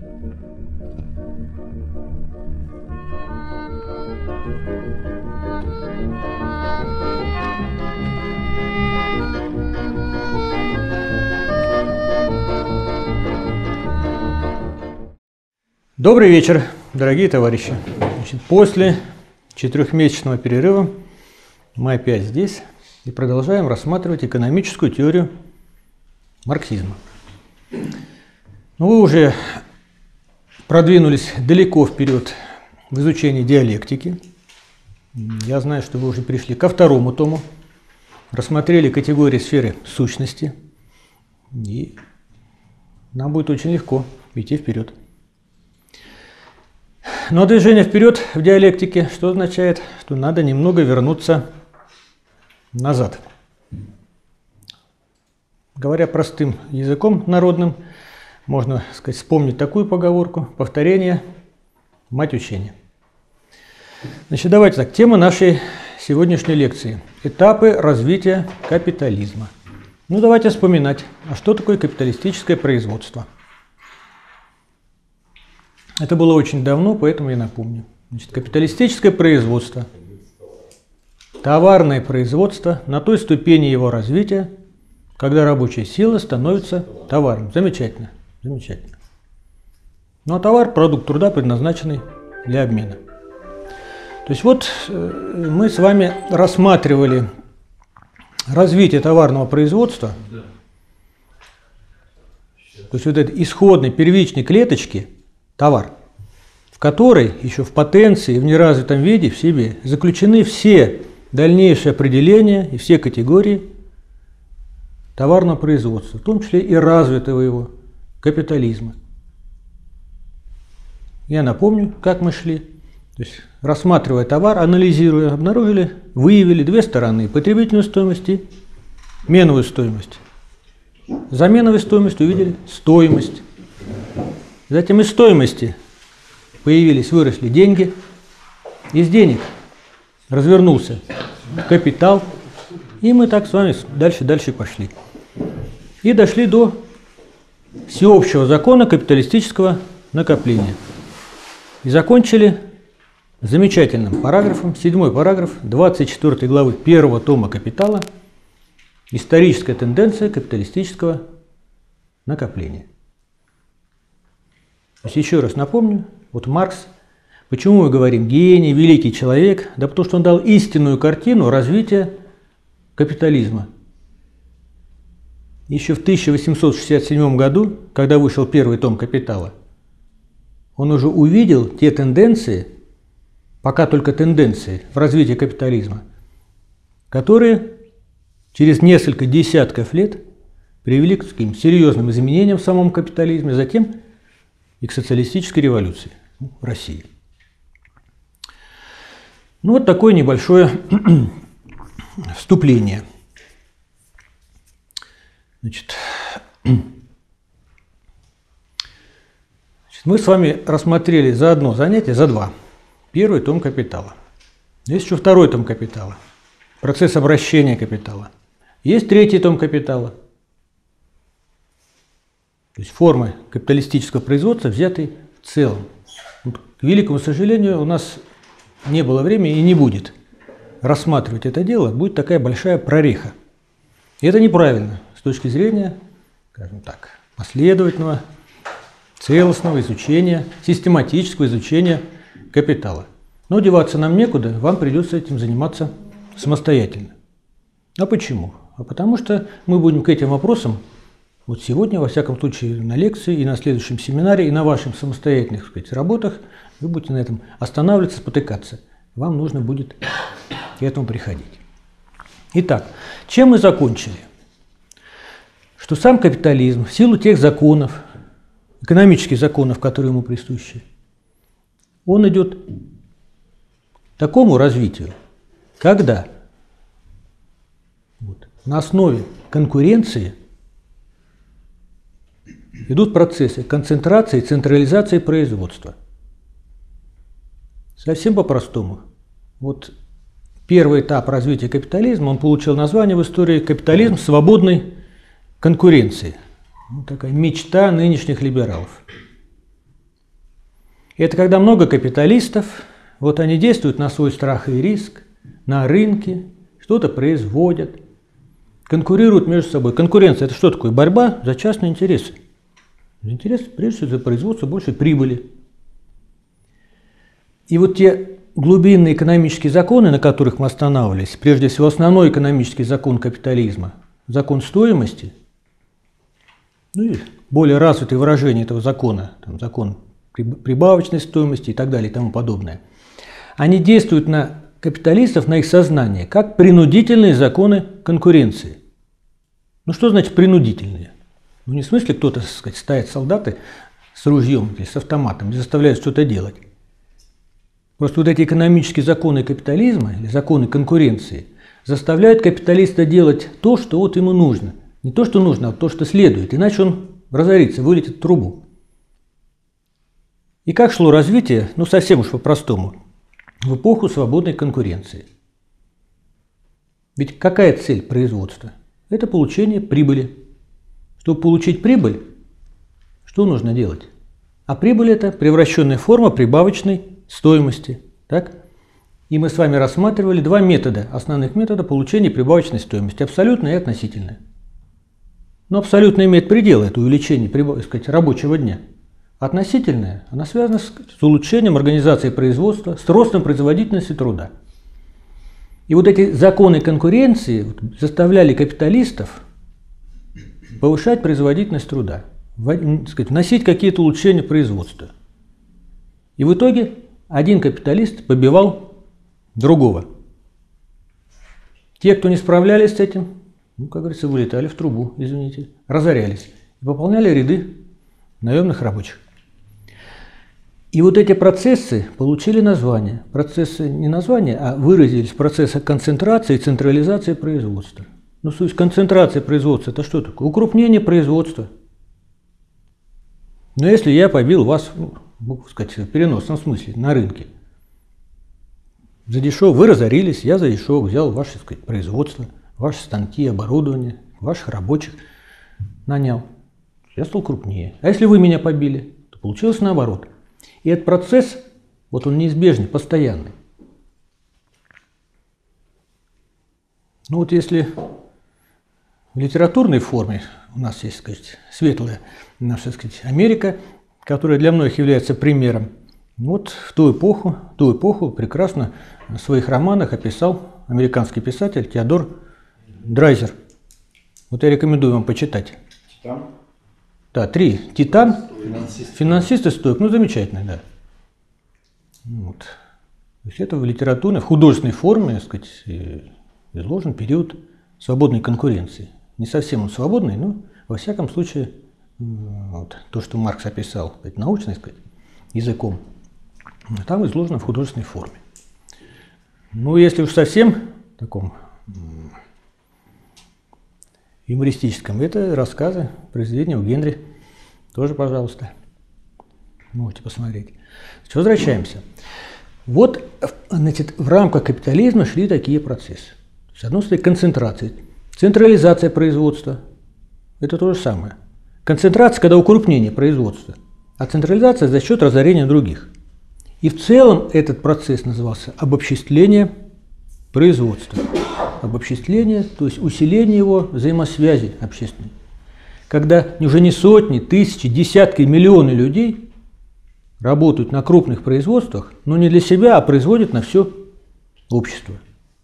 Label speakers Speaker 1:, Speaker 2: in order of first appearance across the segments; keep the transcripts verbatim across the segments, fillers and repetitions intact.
Speaker 1: Добрый вечер, дорогие товарищи. Значит, после четырехмесячного перерыва мы опять здесь и продолжаем рассматривать экономическую теорию марксизма. Ну, вы уже продвинулись далеко вперед в изучении диалектики. Я знаю, что вы уже пришли ко второму тому, рассмотрели категории сферы сущности, и нам будет очень легко идти вперед. Но движение вперед в диалектике что означает? Что надо немного вернуться назад. Говоря простым языком народным, можно сказать, вспомнить такую поговорку: повторение – мать учения. Значит, давайте так, тема нашей сегодняшней лекции – этапы развития капитализма. Ну, давайте вспоминать, а что такое капиталистическое производство? Это было очень давно, поэтому я напомню. Значит, капиталистическое производство, товарное производство на той ступени его развития, когда рабочая сила становится товаром. Замечательно, замечательно. Ну а товар – продукт труда, предназначенный для обмена. То есть вот мы с вами рассматривали развитие товарного производства, то есть вот этой исходной первичной клеточки, товар, в которой еще в потенции, в неразвитом виде в себе заключены все дальнейшие определения и все категории товарного производства, в том числе и развитого его капитализма. Я напомню, как мы шли. То есть, рассматривая товар, анализируя, обнаружили, выявили две стороны: потребительную стоимость и меновую стоимость. За меновой стоимостью увидели стоимость. Затем из стоимости появились, выросли деньги, из денег развернулся капитал, и мы так с вами дальше-дальше пошли. И дошли до всеобщего закона капиталистического накопления. И закончили замечательным параграфом, седьмой параграф двадцать четвёртой главы первого тома «Капитала» «Историческая тенденция капиталистического накопления». То есть еще раз напомню, вот Маркс, почему мы говорим гений, великий человек? Да потому что он дал истинную картину развития капитализма. Еще в тысяча восемьсот шестьдесят седьмом году, когда вышел первый том «Капитала», он уже увидел те тенденции, пока только тенденции в развитии капитализма, которые через несколько десятков лет привели к таким серьезным изменениям в самом капитализме, затем и к социалистической революции в России. Ну вот такое небольшое вступление. Значит, мы с вами рассмотрели за одно занятие, за два. Первый том «Капитала». Есть еще второй том «Капитала». Процесс обращения капитала. Есть третий том «Капитала». То есть формы капиталистического производства взяты в целом. Вот, к великому сожалению, у нас не было времени и не будет рассматривать это дело, будет такая большая прореха. И это неправильно с точки зрения, скажем так, последовательного, целостного изучения, систематического изучения капитала. Но деваться нам некуда, вам придется этим заниматься самостоятельно. А почему? А потому что мы будем к этим вопросам вот сегодня, во всяком случае, на лекции и на следующем семинаре, и на ваших самостоятельных, так сказать, работах вы будете на этом останавливаться, спотыкаться. Вам нужно будет к этому приходить. Итак, чем мы закончили? Что сам капитализм, в силу тех законов, экономических законов, которые ему присущи, он идет к такому развитию, когда вот, на основе конкуренции идут процессы концентрации и централизации производства. Совсем по-простому. Вот первый этап развития капитализма, он получил название в истории «Капитализм свободной конкуренции». Ну, такая мечта нынешних либералов. Это когда много капиталистов, вот они действуют на свой страх и риск, на рынке, что-то производят, конкурируют между собой. Конкуренция – это что такое? Борьба за частные интересы. Интерес, прежде всего, за производство большей прибыли. И вот те глубинные экономические законы, на которых мы останавливались, прежде всего основной экономический закон капитализма, закон стоимости, ну и более развитое выражение этого закона, там, закон прибавочной стоимости и так далее и тому подобное, они действуют на капиталистов, на их сознание, как принудительные законы конкуренции. Ну что значит принудительные? Ну не в смысле кто-то, так сказать, ставит солдаты с ружьем или с автоматом и заставляет что-то делать. Просто вот эти экономические законы капитализма или законы конкуренции заставляют капиталиста делать то, что вот ему нужно. Не то, что нужно, а то, что следует. Иначе он разорится, вылетит в трубу. И как шло развитие, ну совсем уж по-простому, в эпоху свободной конкуренции. Ведь какая цель производства? Это получение прибыли. Чтобы получить прибыль, что нужно делать? А прибыль – это превращенная форма прибавочной стоимости. Так? И мы с вами рассматривали два метода, основных метода получения прибавочной стоимости – абсолютная и относительная. Но абсолютно имеет предел, это увеличение, так сказать, рабочего дня. Относительная, она связана с, с улучшением организации производства, с ростом производительности труда. И вот эти законы конкуренции заставляли капиталистов повышать производительность труда, так сказать, вносить какие-то улучшения производства. И в итоге один капиталист побивал другого. Те, кто не справлялись с этим, ну, как говорится, вылетали в трубу, извините, разорялись и пополняли ряды наемных рабочих. И вот эти процессы получили название. Процессы не названия, а выразились в процессах концентрации и централизации производства. Ну, суть концентрации производства – это что такое? Укрупнение производства. Но если я побил вас, ну, могу сказать, в переносном смысле, на рынке, за дешево вы разорились, я за дешево взял ваше, так сказать, производство, ваши станки, оборудование, ваших рабочих нанял. Я стал крупнее. А если вы меня побили, то получилось наоборот. И этот процесс, вот он неизбежный, постоянный. Ну вот если в литературной форме у нас есть, так сказать, светлая наша, так сказать, Америка, которая для многих является примером. Вот в ту эпоху, в ту эпоху прекрасно в своих романах описал американский писатель Теодор Драйзер. Вот я рекомендую вам почитать.
Speaker 2: Титан?
Speaker 1: Да, три. Титан,
Speaker 2: Финансист,
Speaker 1: финансист и стоик. Ну, замечательно, да. Вот. То есть это в литературной, в художественной форме, так сказать, изложен период свободной конкуренции. Не совсем он свободный, но во всяком случае вот, то, что Маркс описал, это научно, так сказать, языком, там изложено в художественной форме. Ну, если уж совсем в таком юмористическом, это рассказы, произведения у Генри, тоже, пожалуйста, можете посмотреть. Значит, возвращаемся. Вот, значит, в рамках капитализма шли такие процессы. С одной стороны, концентрация, централизация производства, это то же самое. Концентрация, когда укрупнение производства, а централизация за счет разорения других. И в целом этот процесс назывался обобществление производства. Обобществление, то есть усиление его взаимосвязи общественной. Когда уже не сотни, тысячи, десятки, миллионы людей работают на крупных производствах, но не для себя, а производят на все общество.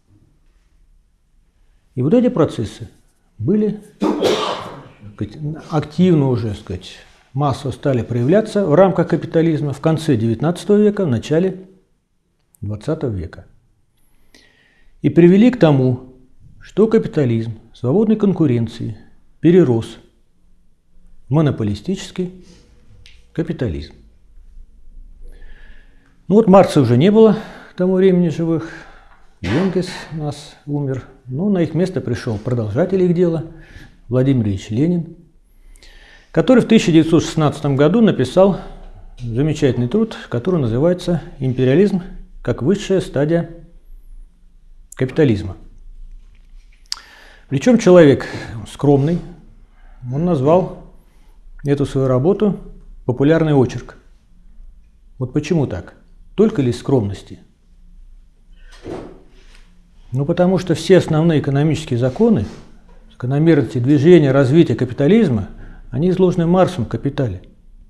Speaker 1: И вот эти процессы были, сказать, активно уже, сказать, массово стали проявляться в рамках капитализма в конце девятнадцатого века, в начале двадцатого века. И привели к тому, что капитализм свободной конкуренции перерос в монополистический капитализм. Ну вот Маркса уже не было к тому времени живых, Энгельс у нас умер, но на их место пришел продолжатель их дела Владимир Ильич Ленин, который в тысяча девятьсот шестнадцатом году написал замечательный труд, который называется «Империализм как высшая стадия капитализма». Причем человек скромный, он назвал эту свою работу «Популярный очерк». Вот почему так? Только ли из скромности? Ну, потому что все основные экономические законы, закономерности движения, развития капитализма, они изложены Марксом в «Капитале».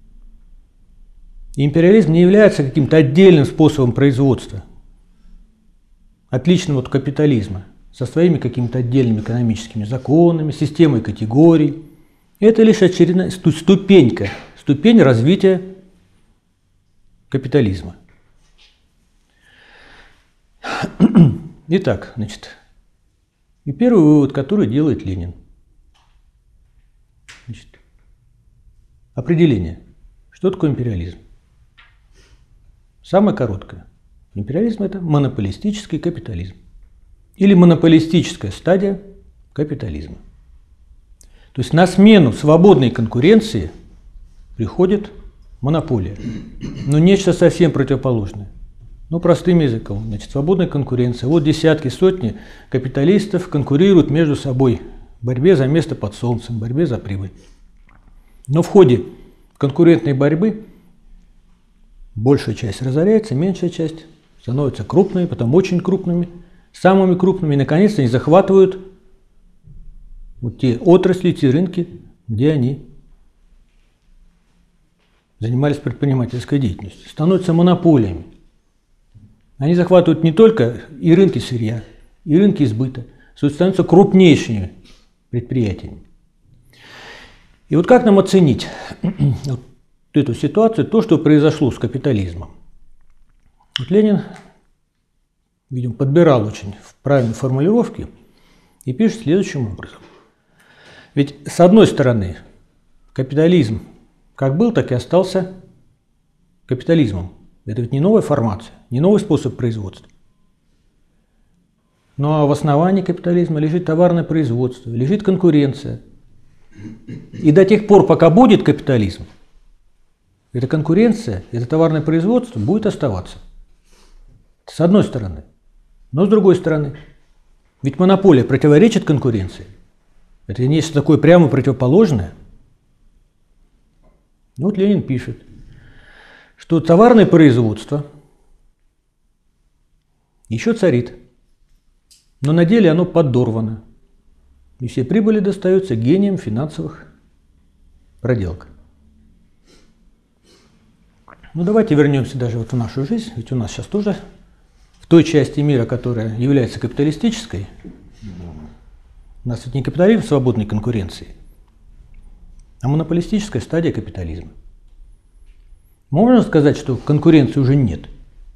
Speaker 1: И империализм не является каким-то отдельным способом производства, отличным от капитализма, со своими какими-то отдельными экономическими законами, системой категорий. Это лишь очередная ступенька, ступень развития капитализма. Итак, значит, и первый вывод, который делает Ленин. Значит, определение. Что такое империализм? Самое короткое. Империализм – это монополистический капитализм. Или монополистическая стадия капитализма. То есть на смену свободной конкуренции приходит монополия. Но нечто совсем противоположное. Ну, простым языком. Значит, свободная конкуренция. Вот десятки, сотни капиталистов конкурируют между собой в борьбе за место под солнцем, в борьбе за прибыль. Но в ходе конкурентной борьбы большая часть разоряется, меньшая часть становится крупными, потом очень крупными, самыми крупными. И, наконец, они захватывают вот те отрасли, те рынки, где они занимались предпринимательской деятельностью. Становятся монополиями. Они захватывают не только и рынки сырья, и рынки сбыта, становятся крупнейшими предприятиями. И вот как нам оценить вот эту ситуацию, то, что произошло с капитализмом? Вот Ленин, видимо, подбирал очень правильные формулировки и пишет следующим образом. Ведь, с одной стороны, капитализм как был, так и остался капитализмом. Это ведь не новая формация, не новый способ производства. Но в основании капитализма лежит товарное производство, лежит конкуренция. И до тех пор, пока будет капитализм, эта конкуренция, это товарное производство будет оставаться. С одной стороны. Но с другой стороны. Ведь монополия противоречит конкуренции. Это нечто такое прямо противоположное. Вот Ленин пишет, что товарное производство еще царит, но на деле оно подорвано. И все прибыли достаются гениям финансовых проделок. Ну давайте вернемся даже вот в нашу жизнь, ведь у нас сейчас тоже в той части мира, которая является капиталистической, у нас ведь не капитализм свободной конкуренции, а монополистическая стадия капитализма. Можно сказать, что конкуренции уже нет?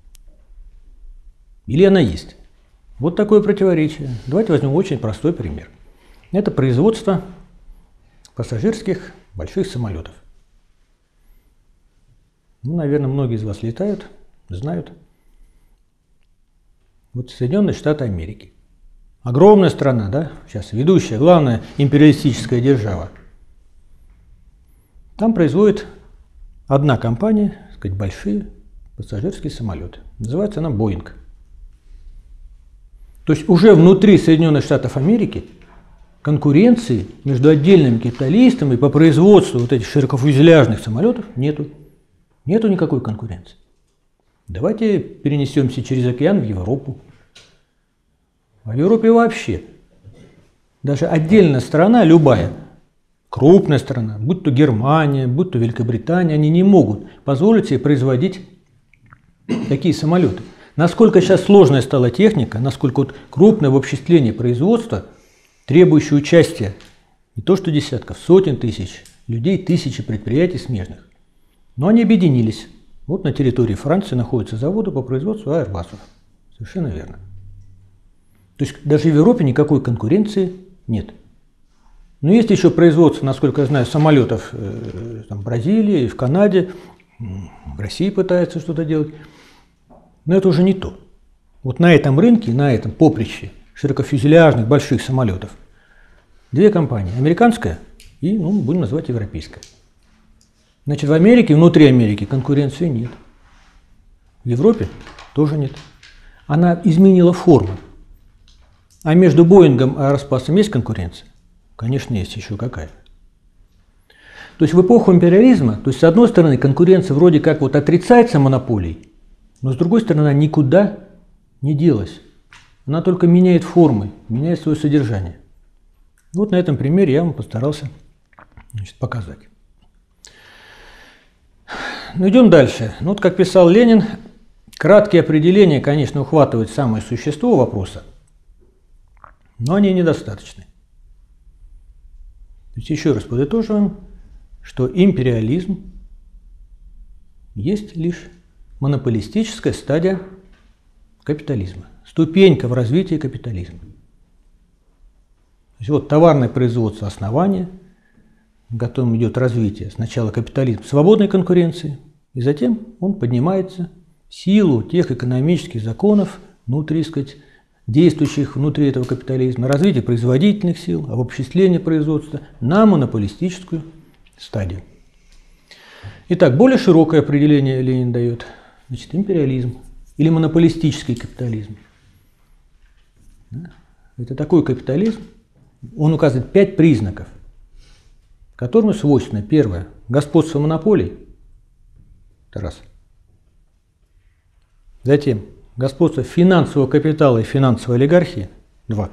Speaker 1: Или она есть? Вот такое противоречие. Давайте возьмем очень простой пример. Это производство пассажирских больших самолетов. Ну, наверное, многие из вас летают, знают. Вот Соединенные Штаты Америки. Огромная страна, да? Сейчас ведущая, главная империалистическая держава. Там производит одна компания, так сказать, большие пассажирские самолеты. Называется она Боинг. То есть уже внутри Соединенных Штатов Америки конкуренции между отдельными капиталистами по производству вот этих широкофюзеляжных самолетов нету. Нету никакой конкуренции. Давайте перенесемся через океан в Европу. А в Европе вообще даже отдельная страна, любая, крупная страна, будь то Германия, будь то Великобритания, они не могут позволить себе производить такие самолеты. Насколько сейчас сложная стала техника, насколько вот крупное в обобществлении производства, требующее участия не то что десятков, сотен тысяч людей, тысячи предприятий смежных. Но они объединились. Вот на территории Франции находятся заводы по производству аэрбасов. Совершенно верно. То есть даже в Европе никакой конкуренции нет. Но есть еще производство, насколько я знаю, самолетов э, там, в Бразилии, в Канаде, в России пытаются что-то делать. Но это уже не то. Вот на этом рынке, на этом поприще широкофюзеляжных больших самолетов две компании. Американская и, ну, будем называть, европейская. Значит, в Америке, внутри Америки конкуренции нет. В Европе тоже нет. Она изменила форму. А между Боингом и Аэроспасом есть конкуренция? Конечно, есть еще какая. То есть в эпоху империализма, то есть с одной стороны конкуренция вроде как вот отрицается монополией, но с другой стороны она никуда не делась. Она только меняет формы, меняет свое содержание. Вот на этом примере я вам постарался, значит, показать. Ну, идем дальше. Ну, вот как писал Ленин, краткие определения, конечно, ухватывают самое существо вопроса, но они недостаточны. То есть еще раз подытоживаем, что империализм есть лишь монополистическая стадия капитализма, ступенька в развитии капитализма. То есть вот товарное производство основания, потом идет развитие сначала капитализм свободной конкуренции, и затем он поднимается в силу тех экономических законов внутри, сказать, действующих внутри этого капитализма, развитие производительных сил, обобществление производства на монополистическую стадию. Итак, более широкое определение Ленин дает. Значит, империализм или монополистический капитализм. Это такой капитализм, он указывает пять признаков, которым свойственно: первое – господство монополий, это раз. Затем господство финансового капитала и финансовой олигархии, два.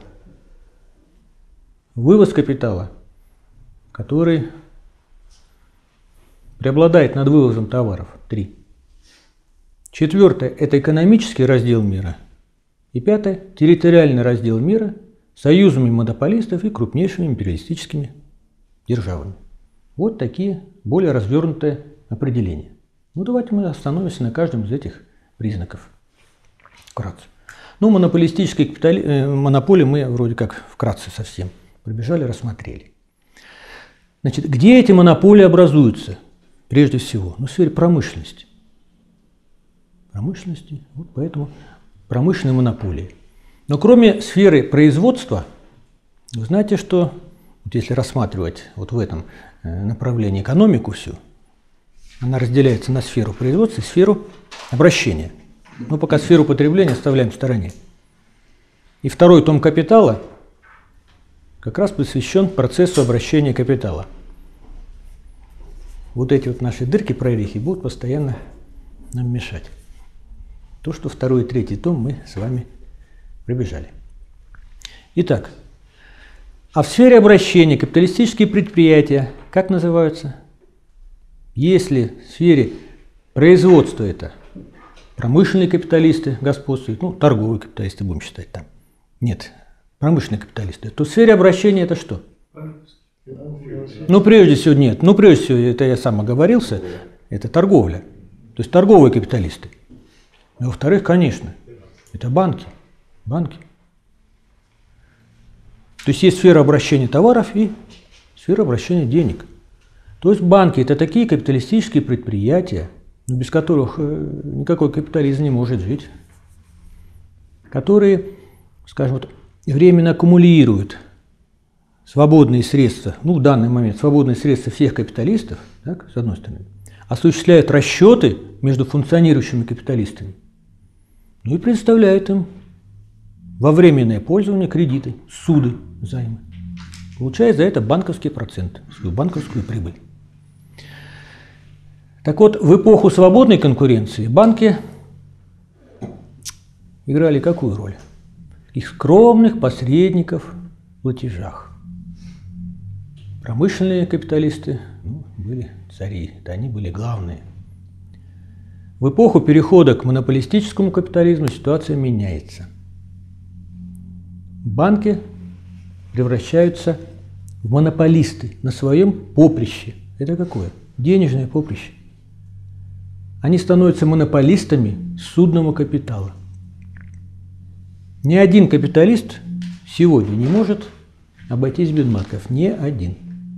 Speaker 1: Вывоз капитала, который преобладает над вывозом товаров, три. Четвертое – это экономический раздел мира. И пятое – территориальный раздел мира союзами монополистов и крупнейшими империалистическими державами. Вот такие более развернутые определения. Ну, давайте мы остановимся на каждом из этих признаков вкратце. Ну, монополистической капитали... э, монополии мы вроде как вкратце совсем пробежали, рассмотрели. Значит, где эти монополии образуются? Прежде всего, ну, в сфере промышленности. Промышленности, вот поэтому промышленные монополии. Но кроме сферы производства, вы знаете, что, вот если рассматривать вот в этом направлении экономику всю, она разделяется на сферу производства и сферу обращения. Но пока сферу потребления оставляем в стороне. И второй том капитала как раз посвящен процессу обращения капитала. Вот эти вот наши дырки, прорехи будут постоянно нам мешать. То, что второй и третий том мы с вами пробежали. Итак, а в сфере обращения капиталистические предприятия как называются? Если в сфере производства это промышленные капиталисты господствуют, ну, торговые капиталисты будем считать там. Нет, промышленные капиталисты. То в сфере обращения это что? Ну, прежде всего, нет. Ну, прежде всего, это я сам оговорился, это торговля. То есть торговые капиталисты. И, во-вторых, конечно, это банки. Банки. То есть есть сфера обращения товаров и сфера обращения денег. То есть банки – это такие капиталистические предприятия, без которых никакой капитализм не может жить, которые, скажем, вот, временно аккумулируют свободные средства, ну, в данный момент свободные средства всех капиталистов, так, с одной стороны, осуществляют расчеты между функционирующими капиталистами, ну и предоставляют им во временное пользование кредиты, суды, займы, получая за это банковский процент, свою банковскую прибыль. Так вот, в эпоху свободной конкуренции банки играли какую роль? Их скромных посредников в платежах. Промышленные капиталисты, ну, были цари, это они были главные. В эпоху перехода к монополистическому капитализму ситуация меняется. Банки превращаются в монополисты на своем поприще. Это какое? Денежное поприще. Они становятся монополистами судного капитала. Ни один капиталист сегодня не может обойтись без банков. Ни один.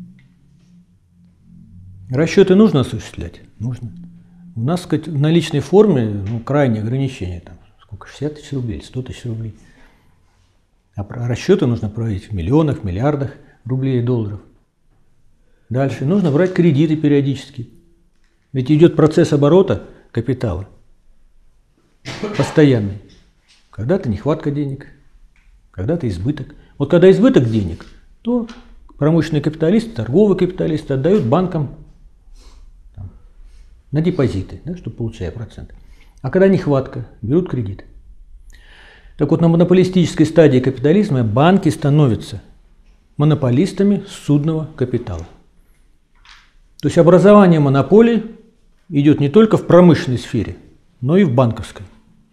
Speaker 1: Расчеты нужно осуществлять? Нужно. У нас, сказать, в наличной форме, ну, крайние ограничения. Там, сколько? шестьдесят тысяч рублей, сто тысяч рублей. А расчеты нужно проводить в миллионах, миллиардах рублей и долларов. Дальше. Нужно брать кредиты периодически. Ведь идет процесс оборота капитала. Постоянный. Когда-то нехватка денег, когда-то избыток. Вот когда избыток денег, то промышленные капиталисты, торговые капиталисты отдают банкам там, на депозиты, да, чтобы получая проценты. А когда нехватка, берут кредит. Так вот, на монополистической стадии капитализма банки становятся монополистами судного капитала. То есть образование монополий идет не только в промышленной сфере, но и в банковской.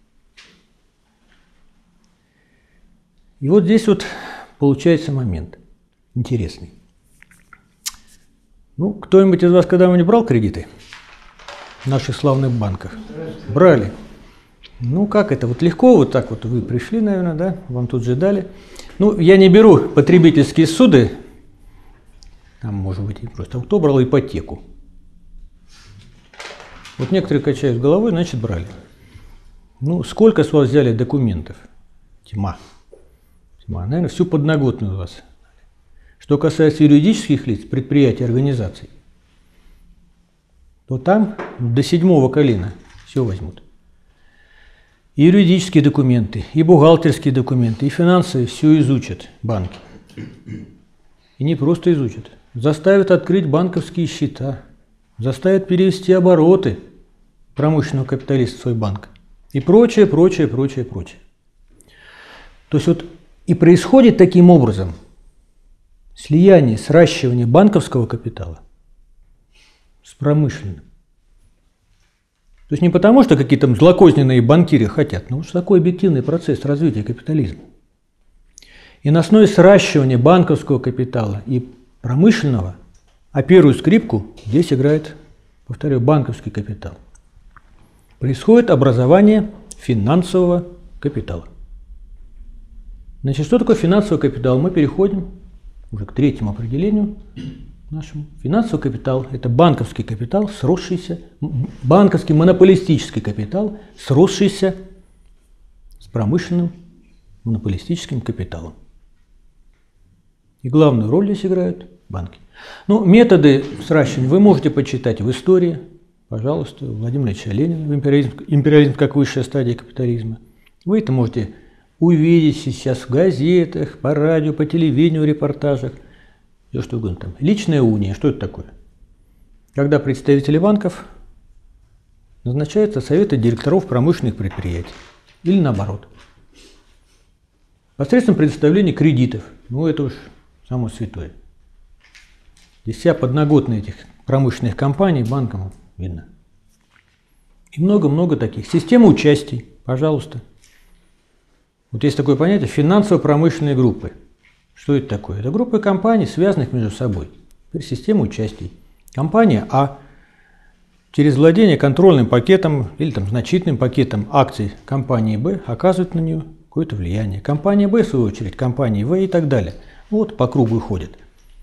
Speaker 1: И вот здесь вот получается момент интересный. Ну, кто-нибудь из вас когда-нибудь брал кредиты в наших славных банках? Брали. Ну, как это? Вот легко, вот так вот вы пришли, наверное, да? Вам тут же дали. Ну, я не беру потребительские суды, там, может быть, и просто. А кто брал ипотеку? Вот некоторые качают головой, значит, брали. Ну, сколько с вас взяли документов? Тьма. Тьма. Наверное, всю подноготную у вас. Что касается юридических лиц, предприятий, организаций, то там до седьмого колена все возьмут. И юридические документы, и бухгалтерские документы, и финансовые все изучат банки. И не просто изучат. Заставят открыть банковские счета, заставят перевести обороты промышленного капиталиста в свой банк. И прочее, прочее, прочее, прочее. То есть вот и происходит таким образом слияние, сращивание банковского капитала с промышленным. То есть не потому, что какие-то злокозненные банкиры хотят, но уж такой объективный процесс развития капитализма. И на основе сращивания банковского капитала и промышленного, а первую скрипку здесь играет, повторю, банковский капитал. Происходит образование финансового капитала. Значит, что такое финансовый капитал? Мы переходим уже к третьему определению нашему. Финансовый капитал – это банковский капитал, сросшийся, банковский монополистический капитал, сросшийся с промышленным монополистическим капиталом. И главную роль здесь играют банки. Ну, методы сращивания вы можете почитать в истории, пожалуйста, Владимира Ильича Ленина, империализм, империализм как высшая стадия капитализма. Вы это можете увидеть сейчас в газетах, по радио, по телевидению, репортажах. Все что угодно там. Личная уния. Что это такое? Когда представители банков назначаются советы директоров промышленных предприятий. Или наоборот. Посредством предоставления кредитов. Ну, это уж самое святое. Здесь вся подноготная этих промышленных компаний банкам видно. И много-много таких. Система участий. Пожалуйста. Вот есть такое понятие финансово-промышленные группы. Что это такое? Это группы компаний, связанных между собой. Теперь система участий. Компания А через владение контрольным пакетом или там, значительным пакетом акций компании Б оказывает на нее какое-то влияние. Компания Б, в свою очередь, компании В и так далее. Вот по кругу ходит.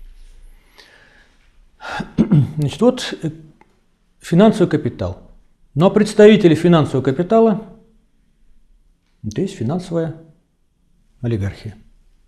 Speaker 1: Значит, вот финансовый капитал. Но представители финансового капитала – это есть финансовая олигархия.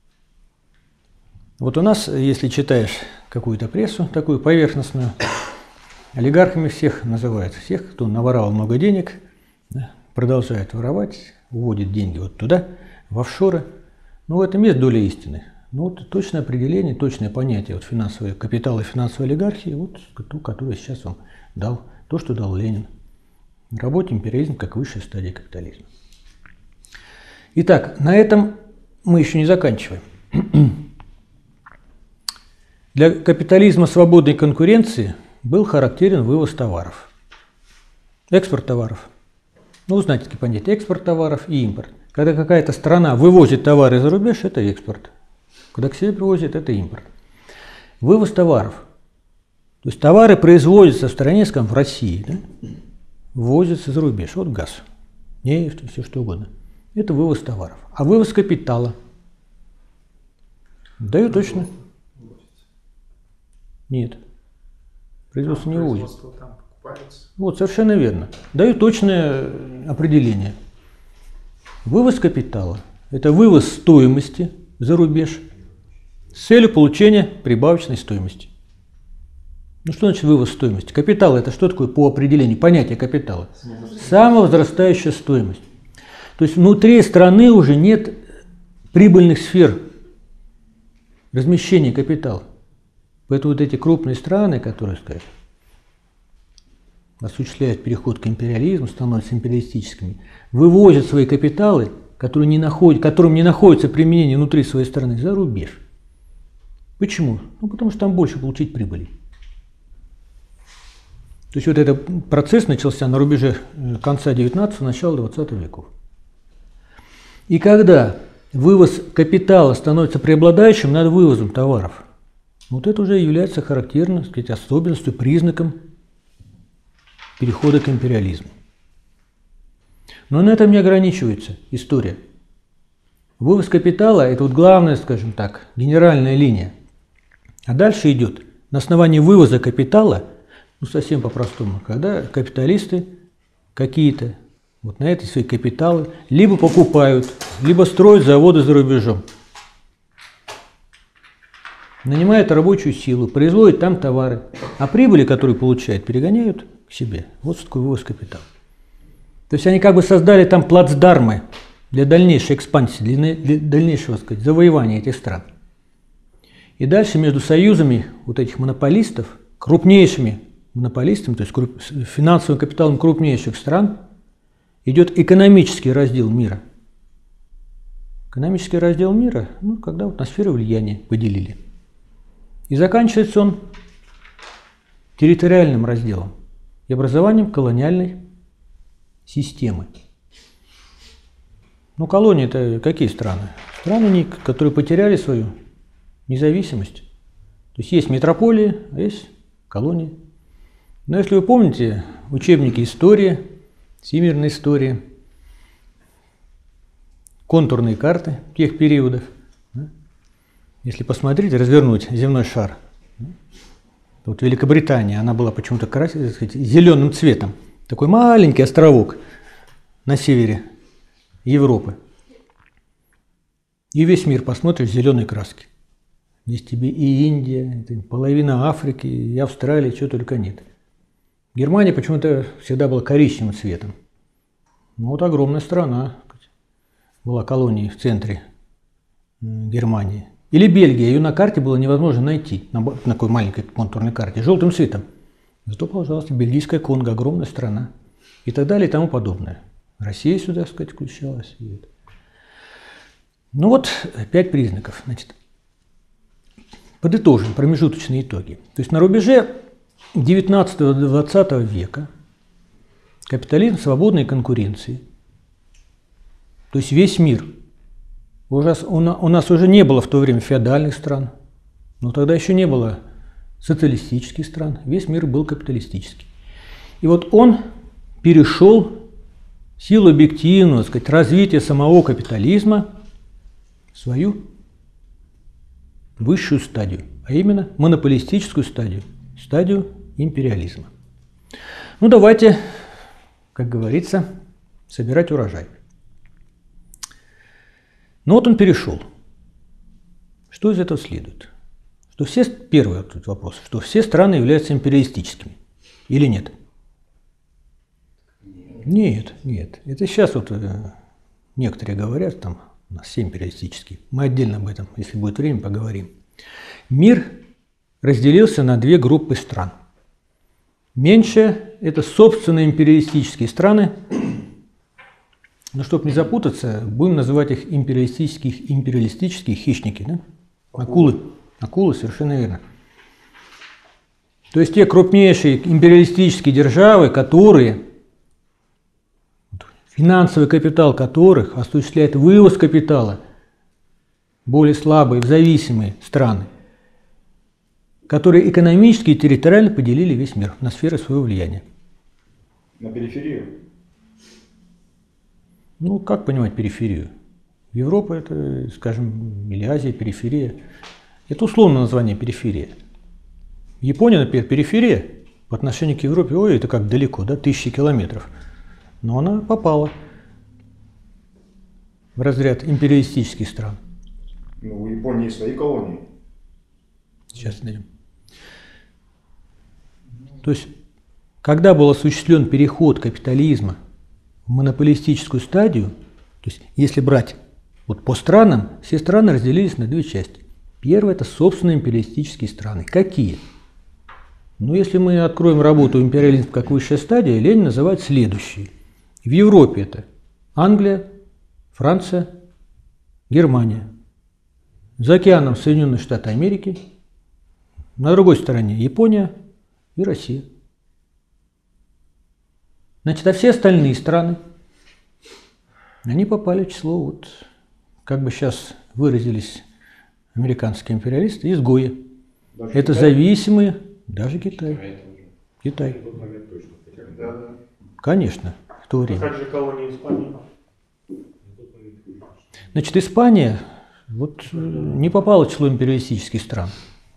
Speaker 1: Вот у нас, если читаешь какую-то прессу, такую поверхностную, олигархами всех называют. Всех, кто наворовал много денег, да, продолжает воровать, уводит деньги вот туда, в офшоры. Ну, в этом есть доля истины. Ну, вот точное определение, точное понятие вот, финансового капитала и финансовой олигархии, вот то, которое сейчас вам дал, то, что дал Ленин. В работе «Империализм как высшая стадия капитализма». Итак, на этом мы еще не заканчиваем. Для капитализма свободной конкуренции был характерен вывоз товаров, экспорт товаров. Ну, знаете такие понятия: экспорт товаров и импорт. Когда какая-то страна вывозит товары за рубеж, это экспорт. Когда к себе привозит, это импорт. Вывоз товаров. То есть товары производятся в стране, скажем, в России, да? Ввозятся за рубеж. Вот газ, нефть, все что угодно. Это вывоз товаров. А вывоз капитала? Даю точно. Нет. Производство не вывозит. Вот, совершенно верно. Даю точное определение. Вывоз капитала – это вывоз стоимости за рубеж с целью получения прибавочной стоимости. Ну, что значит вывоз стоимости? Капитал – это что такое по определению? Понятие капитала. Самовозрастающая стоимость. То есть внутри страны уже нет прибыльных сфер размещения капитала. Поэтому вот эти крупные страны, которые, сказать, осуществляют переход к империализму, становятся империалистическими, вывозят свои капиталы, которые не находят, которым не находится применение внутри своей страны, за рубеж. Почему? Ну, потому что там больше получить прибыли. То есть вот этот процесс начался на рубеже конца девятнадцатого, начала двадцатого веков. И когда вывоз капитала становится преобладающим над вывозом товаров, вот это уже является характерной, так сказать, особенностью, признаком перехода к империализму. Но на этом не ограничивается история. Вывоз капитала – это вот главная, скажем так, генеральная линия. А дальше идет на основании вывоза капитала, ну совсем по-простому, когда капиталисты какие-то вот на эти свои капиталы либо покупают, либо строят заводы за рубежом, нанимают рабочую силу, производят там товары, а прибыли, которые получают, перегоняют к себе. Вот что такое вывоз капитала. То есть они как бы создали там плацдармы для дальнейшей экспансии, для дальнейшего, так сказать, завоевания этих стран. И дальше между союзами вот этих монополистов, крупнейшими монополистами, то есть финансовым капиталом крупнейших стран, идет экономический раздел мира. Экономический раздел мира, ну, когда вот на сферы влияния поделили. И заканчивается он территориальным разделом и образованием колониальной системы. Ну, колонии – это какие страны? Страны, которые потеряли свою независимость. То есть есть метрополии, а есть колонии. Но если вы помните учебники истории, всемирной истории, контурные карты тех периодов, да? Если посмотреть, развернуть земной шар, да? Вот Великобритания, она была почему-то зеленым цветом. Такой маленький островок на севере Европы. И весь мир посмотришь зеленой краски. Здесь тебе и Индия, и половина Африки, и Австралия, чего только нет. Германия почему-то всегда была коричневым цветом. Ну вот огромная страна была колонией в центре Германии. Или Бельгия, ее на карте было невозможно найти, на такой маленькой контурной карте, желтым цветом. Зато, пожалуйста, бельгийская Конго, огромная страна. И так далее, и тому подобное. Россия сюда, так сказать, включалась. Ну вот, пять признаков. Значит, подытожим промежуточные итоги. То есть на рубеже девятнадцатого-двадцатого века капитализм свободной конкуренции, то есть весь мир, у нас, у нас уже не было в то время феодальных стран, но тогда еще не было социалистических стран, весь мир был капиталистический. И вот он перешел в силу объективного, так сказать, развития самого капитализма в свою высшую стадию, а именно монополистическую стадию, стадию империализма. Ну давайте, как говорится, собирать урожай. Ну вот он перешел. Что из этого следует? Что все, первый вот вопрос, что все страны являются империалистическими или нет? Нет, нет. Это сейчас вот некоторые говорят, там у нас все империалистические. Мы отдельно об этом, если будет время, поговорим. Мир разделился на две группы стран. Меньшее – это собственно империалистические страны. Но чтобы не запутаться, будем называть их империалистические, империалистические хищники. Да? Акулы. Акулы, совершенно верно. То есть те крупнейшие империалистические державы, которые, финансовый капитал которых осуществляет вывоз капитала, более слабые, зависимые страны, которые экономически и территориально поделили весь мир на сферы своего влияния.
Speaker 2: На периферию?
Speaker 1: Ну, как понимать периферию? Европа – это, скажем, или Азия – периферия. Это условное название периферия. Япония, например, периферия по отношению к Европе, ой, это как далеко, да, тысячи километров. Но она попала в разряд империалистических стран.
Speaker 2: Ну, у Японии свои колонии.
Speaker 1: Сейчас найдем. То есть, когда был осуществлен переход капитализма в монополистическую стадию, то есть, если брать вот по странам, все страны разделились на две части. Первое – это собственные империалистические страны. Какие? Ну, если мы откроем работу «Империализм как высшая стадия», Ленин называет следующие. В Европе это Англия, Франция, Германия. За океаном Соединенные Штаты Америки. На другой стороне Япония и Россия. Значит, а все остальные страны, они попали в число, вот, как бы сейчас выразились американские империалисты, изгои. Даже это Китай? Зависимые, даже Китай. Китай. Китай.
Speaker 2: Да, да.
Speaker 1: Конечно, в то время.
Speaker 3: А как же колонии Испании?
Speaker 1: Значит, Испания вот, не попала в число империалистических стран.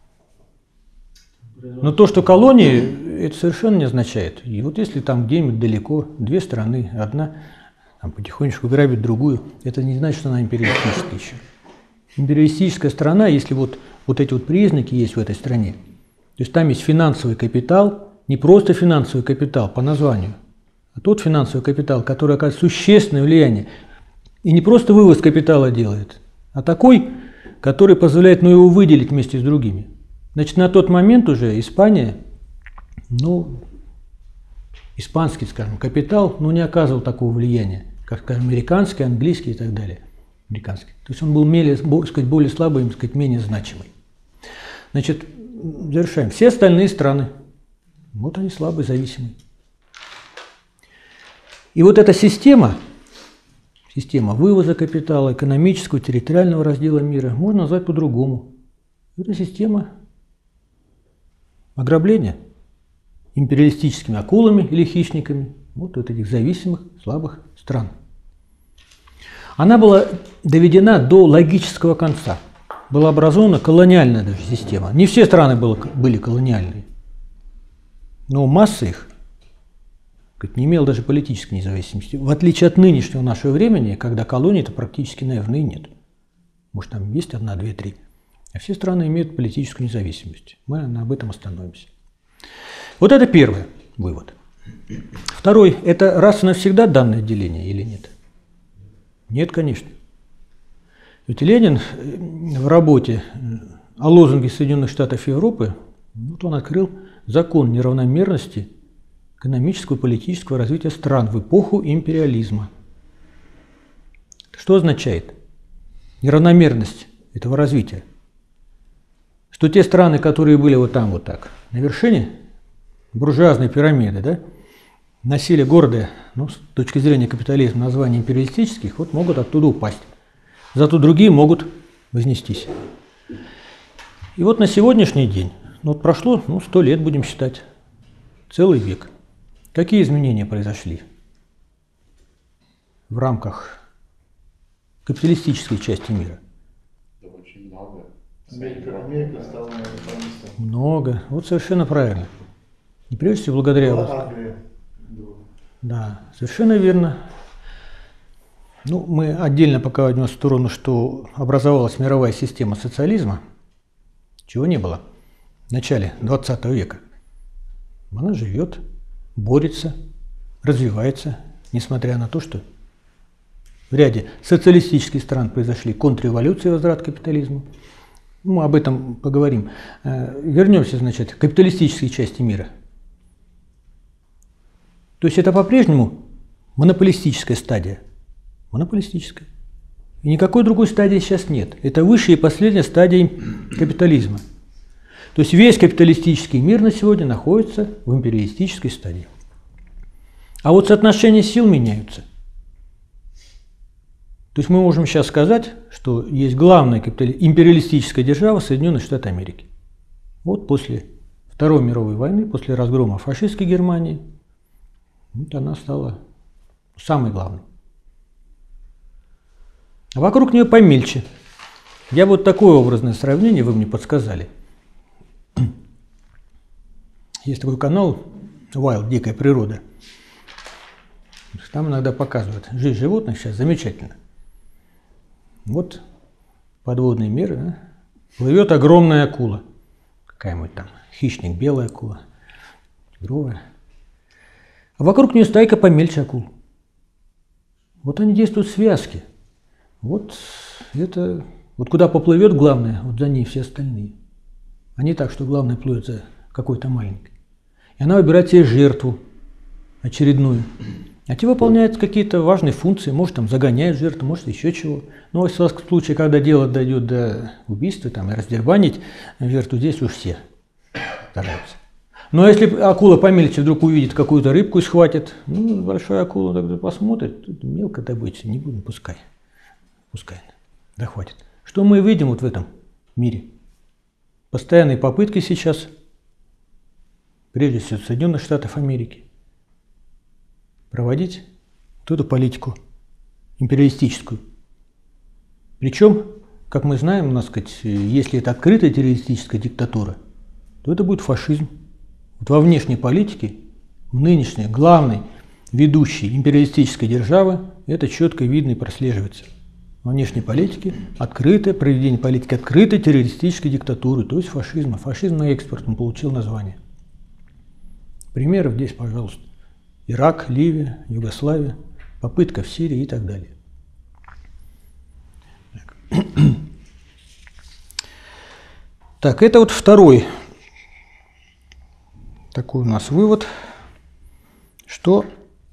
Speaker 1: Но то, что колонии, это совершенно не означает. И вот если там где-нибудь далеко две страны, одна там, потихонечку грабит другую, это не значит, что она империалистическая еще. Империалистическая страна, если вот, вот эти вот признаки есть в этой стране, то есть там есть финансовый капитал, не просто финансовый капитал по названию, а тот финансовый капитал, который оказывает существенное влияние. И не просто вывоз капитала делает, а такой, который позволяет ну, его выделить вместе с другими. Значит, на тот момент уже Испания, ну, испанский, скажем, капитал, ну, не оказывал такого влияния, как, скажем, американский, английский и так далее. Американский. То есть он был менее, сказать, более слабый, сказать, менее значимый. Значит, завершаем. Все остальные страны, вот они слабые, зависимые. И вот эта система, система вывоза капитала, экономического, территориального раздела мира, можно назвать по-другому. Это система ограбления империалистическими акулами или хищниками вот этих зависимых, слабых стран. Она была доведена до логического конца. Была образована колониальная даже система. Не все страны были колониальные, но масса их не имела даже политической независимости. В отличие от нынешнего нашего времени, когда колоний-то практически, наверное, и нет. Может, там есть одна, две, три. А все страны имеют политическую независимость. Мы об этом остановимся. Вот это первый вывод. Второй – это раз и навсегда данное деление или нет? Нет, конечно. Ведь Ленин в работе о лозунге Соединенных Штатов Европы, вот он открыл закон неравномерности экономического и политического развития стран в эпоху империализма. Что означает неравномерность этого развития? Что те страны, которые были вот там вот так, на вершине буржуазной пирамиды, да, носили гордое, ну, с точки зрения капитализма, название империалистических, вот могут оттуда упасть. Зато другие могут вознестись. И вот на сегодняшний день, ну, вот прошло ну, сто лет, будем считать, целый век. Какие изменения произошли в рамках капиталистической части мира?
Speaker 2: Да очень много.
Speaker 3: Америка, Америка стала монополистом.
Speaker 1: Много. Вот совершенно правильно. И прежде всего благодаря вас. Да, совершенно верно. Ну, мы отдельно пока возьмем в сторону, что образовалась мировая система социализма, чего не было в начале двадцатого века. Она живет, борется, развивается, несмотря на то, что в ряде социалистических стран произошли контрреволюции и возврат к капитализму. Мы об этом поговорим. Вернемся, значит, к капиталистической части мира. То есть это по-прежнему монополистическая стадия. Монополистическая. И никакой другой стадии сейчас нет. Это высшая и последняя стадия капитализма. То есть весь капиталистический мир на сегодня находится в империалистической стадии. А вот соотношения сил меняются. То есть мы можем сейчас сказать, что есть главная империалистическая держава Соединенные Штаты Америки. Вот после Второй мировой войны, после разгрома фашистской Германии, вот она стала самой главной. А вокруг нее помельче. Я вот такое образное сравнение вы мне подсказали. Есть такой канал Wild, Дикая природа. Там иногда показывают жизнь животных, сейчас замечательно. Вот подводный мир, да? Плывет огромная акула. Какая-нибудь там хищник, белая акула, тигровая. А вокруг нее стайка помельче акул. Вот они действуют в связке. Вот это Вот куда поплывет главное, вот за ней все остальные. А не так, что главное плывет за какой-то маленькой. И она выбирает себе жертву очередную. А те выполняют какие-то важные функции, может там загоняют жертву, может еще чего. Но в случае, когда дело дойдет до убийства там, и раздербанить жертву, здесь уж все стараются. Но если акула помельче вдруг увидит какую-то рыбку и схватит, ну, большая акула тогда посмотрит, тут мелко добыча, не будем, пускай. Пускай. Да хватит. Что мы видим вот в этом мире? Постоянные попытки сейчас, прежде всего Соединенных Штатов Америки, проводить вот эту политику империалистическую. Причем, как мы знаем, у нас, сказать, если это открытая террористическая диктатура, то это будет фашизм. Вот во внешней политике, в нынешней главной ведущей империалистической державы, это четко видно и прослеживается. Во внешней политике открытое проведение политики открытой террористической диктатуры, то есть фашизма. Фашизм на экспорт он получил название. Примеров здесь, пожалуйста. Ирак, Ливия, Югославия, попытка в Сирии и так далее. Так, это вот второй такой у нас вывод, что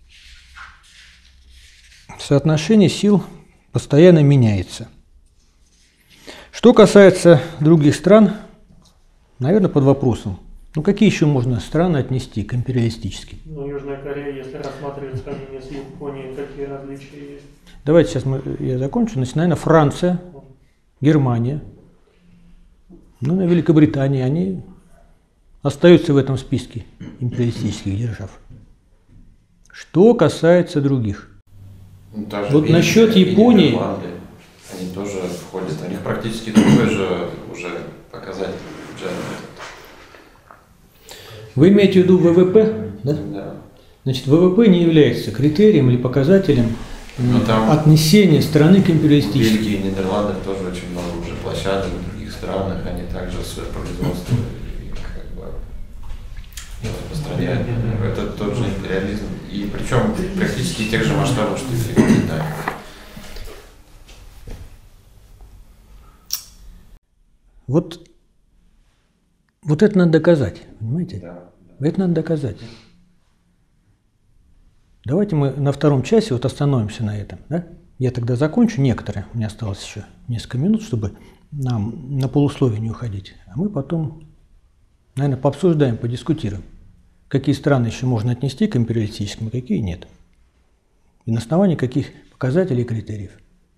Speaker 1: соотношение сил постоянно меняется. Что касается других стран, наверное, под вопросом. Ну, какие еще можно страны отнести к империалистическим?
Speaker 3: Ну, Южная Корея, если рассматривать сравнение с Японией, какие различия есть?
Speaker 1: Давайте сейчас мы, я закончу. Значит, наверное, Франция, Германия, ну, на Великобритании, они остаются в этом списке империалистических держав. Что касается других.
Speaker 2: Ну, та же
Speaker 1: Вот
Speaker 2: Бельгия
Speaker 1: насчет
Speaker 2: и
Speaker 1: Японии-
Speaker 2: Нидерланды, они тоже входят. У них практически такой же уже показатель бюджета.
Speaker 1: Вы имеете в виду ВВП? Да?
Speaker 2: Да.
Speaker 1: Значит, ВВП не является критерием или показателем
Speaker 2: Но там
Speaker 1: отнесения страны к
Speaker 2: в
Speaker 1: империалистической.
Speaker 2: Бельгии и Нидерландах тоже очень много уже площадок, в других странах они также свое производство и как бы распространяют. Это тот же империализм. И причем практически тех же масштабов, что и в Китае.
Speaker 1: Вот, вот это надо доказать, понимаете?
Speaker 2: Да.
Speaker 1: Это надо доказать. Давайте мы на втором часе вот остановимся на этом. Да? Я тогда закончу некоторые, у меня осталось еще несколько минут, чтобы нам на полусловие не уходить. А мы потом, наверное, пообсуждаем, подискутируем, какие страны еще можно отнести к империалистическим, а какие нет. И на основании каких показателей и критериев.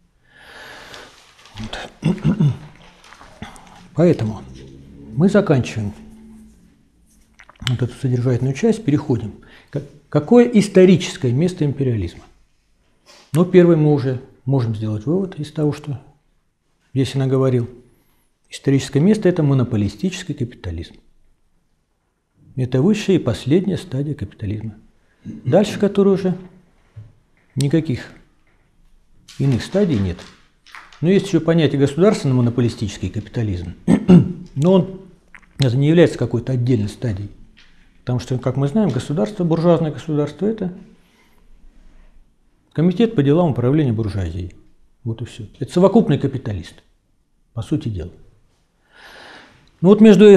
Speaker 1: Вот. Поэтому мы заканчиваем вот эту содержательную часть, переходим. Какое историческое место империализма? Ну, первый мы уже можем сделать вывод из того, что здесь я наговорил. Историческое место – это монополистический капитализм. Это высшая и последняя стадия капитализма. Дальше, которой уже никаких иных стадий нет. Но есть еще понятие государственно-монополистический капитализм. Но он это не является какой-то отдельной стадией. Потому что, как мы знаем, государство, буржуазное государство – это комитет по делам управления буржуазией. Вот и все. Это совокупный капиталист, по сути дела. Ну вот между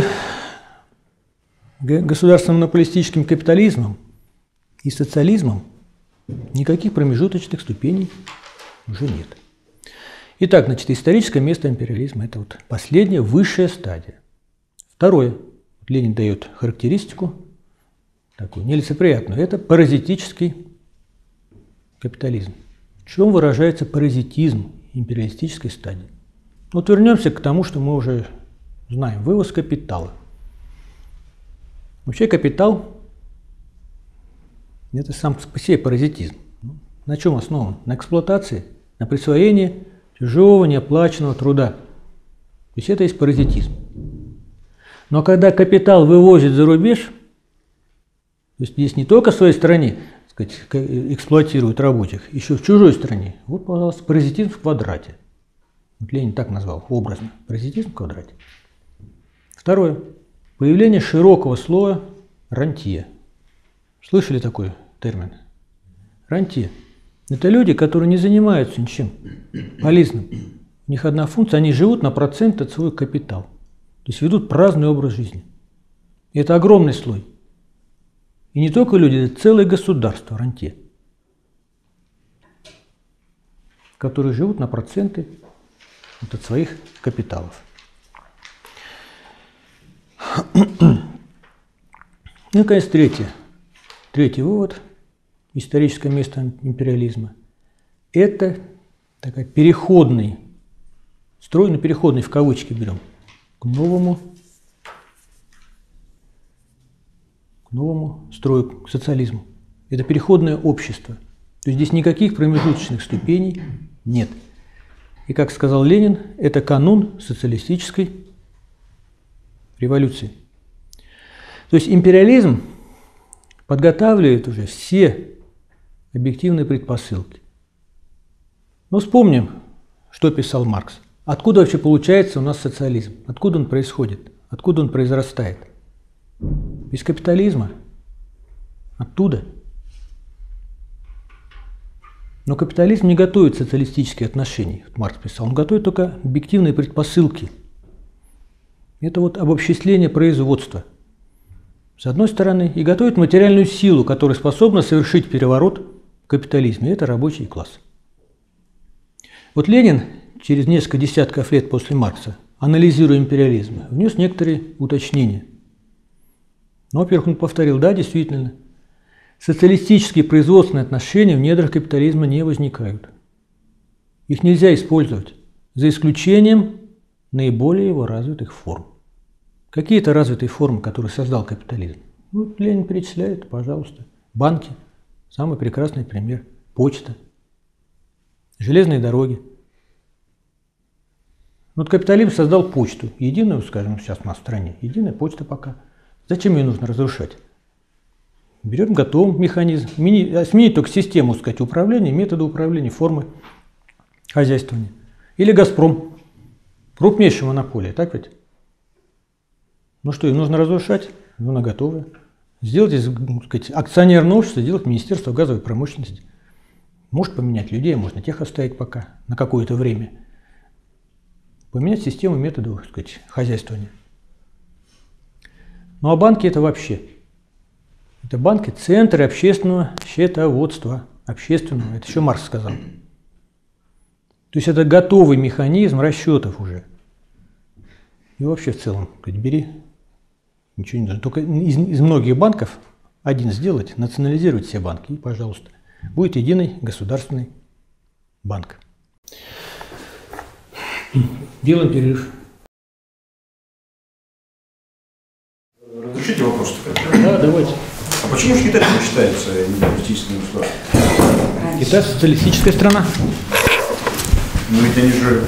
Speaker 1: государственно-монополистическим капитализмом и социализмом никаких промежуточных ступеней уже нет. Итак, значит, историческое место империализма – это вот последняя, высшая стадия. Второе. Ленин дает характеристику, такую нелицеприятную. Это паразитический капитализм. В чем выражается паразитизм империалистической стадии? Вот вернемся к тому, что мы уже знаем. Вывоз капитала. Вообще капитал – это сам по себе паразитизм. На чем основан? На эксплуатации, на присвоении чужого неоплаченного труда. То есть это есть паразитизм. Но когда капитал вывозит за рубеж, то есть здесь не только в своей стране, так сказать, эксплуатируют рабочих, еще в чужой стране. Вот, пожалуйста, паразитизм в квадрате. Вот Ленин так назвал образно. Паразитизм в квадрате. Второе. Появление широкого слоя рантье. Слышали такой термин? Рантье. Это люди, которые не занимаются ничем полезным. У них одна функция, они живут на процент от свой капитал. То есть ведут праздный образ жизни. И это огромный слой. И не только люди, это целое государство, рантье, которые живут на проценты от своих капиталов. И, наконец, третье. Третий вывод. Историческое место империализма. Это такой переходный, стройно переходный, в кавычки берем, к новому, к новому строю, к социализму. Это переходное общество. То есть здесь никаких промежуточных ступеней нет. И, как сказал Ленин, это канун социалистической революции. То есть империализм подготавливает уже все объективные предпосылки. Но вспомним, что писал Маркс. Откуда вообще получается у нас социализм? Откуда он происходит? Откуда он произрастает? Из капитализма. Оттуда. Но капитализм не готовит социалистические отношения, Маркс писал. Он готовит только объективные предпосылки. Это вот обобществление производства. С одной стороны, и готовит материальную силу, которая способна совершить переворот в капитализме. Это рабочий класс. Вот Ленин через несколько десятков лет после Маркса, анализируя империализм, внес некоторые уточнения. Ну, во-первых, он повторил, да, действительно, социалистические производственные отношения в недрах капитализма не возникают. Их нельзя использовать, за исключением наиболее его развитых форм. Какие-то развитые формы, которые создал капитализм? Ну, Ленин перечисляет, пожалуйста. Банки, самый прекрасный пример. Почта, железные дороги. Вот капитализм создал почту, единую, скажем, сейчас у нас в стране, единая почта пока. Зачем ее нужно разрушать? Берем готовый механизм, сменить только систему, сказать, управления, методы управления, формы хозяйствования. Или «Газпром», крупнейшая монополия, так ведь? Ну что, ее нужно разрушать? Ну, она готова. Сделать из, так сказать, акционерное общество, сделать Министерство газовой промышленности. Может поменять людей, можно тех оставить пока, на какое-то время. Поменять систему методов, так сказать, хозяйствования. Ну а банки это вообще. Это банки – центры общественного счетоводства. Общественного, это еще Маркс сказал. То есть это готовый механизм расчетов уже. И вообще в целом, сказать, бери, ничего не нужно. Только из, из многих банков один сделать, национализировать все банки, и, пожалуйста, будет единый государственный банк. Делаем перерыв.
Speaker 4: Разрешите вопрос?
Speaker 1: Да, давайте.
Speaker 4: А почему же Китай не считается империалистическим государством?
Speaker 1: Китай социалистическая страна.
Speaker 4: Ну ведь они же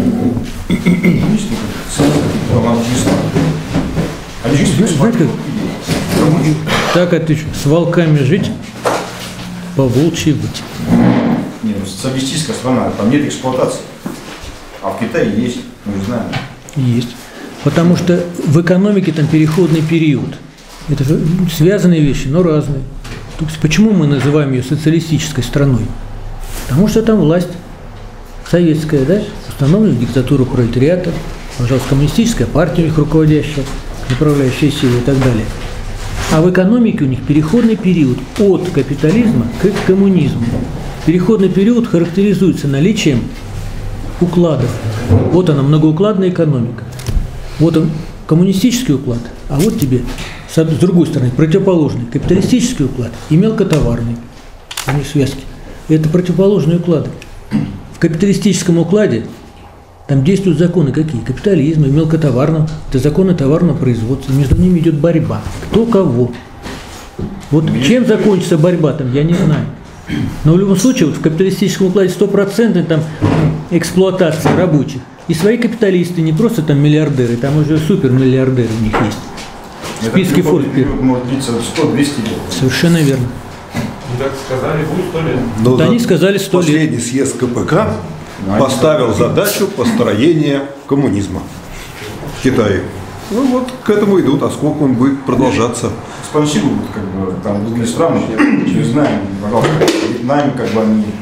Speaker 4: они же
Speaker 1: знаете, так отвечу, с волками жить, по волчьи быть.
Speaker 4: Нет, ну, социалистическая страна, там нет эксплуатации. А в Китае есть, мы не знаем.
Speaker 1: Есть. Потому что в экономике там переходный период. Это же связанные вещи, но разные. То есть почему мы называем ее социалистической страной? Потому что там власть советская, да, установлена диктатура пролетариата, пожалуйста, коммунистическая партия у них руководящая, направляющая силы и так далее. А в экономике у них переходный период от капитализма к коммунизму. Переходный период характеризуется наличием укладов. Вот она, многоукладная экономика. Вот он, коммунистический уклад, а вот тебе, с другой стороны, противоположный, капиталистический уклад и мелкотоварный. Они связки. Это противоположные уклады. В капиталистическом укладе там действуют законы какие? Капитализма, мелкотоварного, это законы товарного производства. Между ними идет борьба. Кто кого. Вот чем закончится борьба, там, я не знаю. Но в любом случае, вот в капиталистическом укладе стопроцентная там эксплуатация рабочих. И свои капиталисты, не просто там миллиардеры, там уже супермиллиардеры у них есть. В списке Форбс.
Speaker 4: Может длиться сто-двести лет.
Speaker 1: Совершенно верно.
Speaker 5: Так сказали, будет сто лет.
Speaker 1: Вот они сказали сто лет.
Speaker 6: Последний съезд КПК поставил задачу построения коммунизма в Китае. Ну вот к этому идут, а сколько он будет продолжаться?
Speaker 4: Спасибо, как бы, там другие страны, не знаем, пожалуйста, Вьетнам, как бы они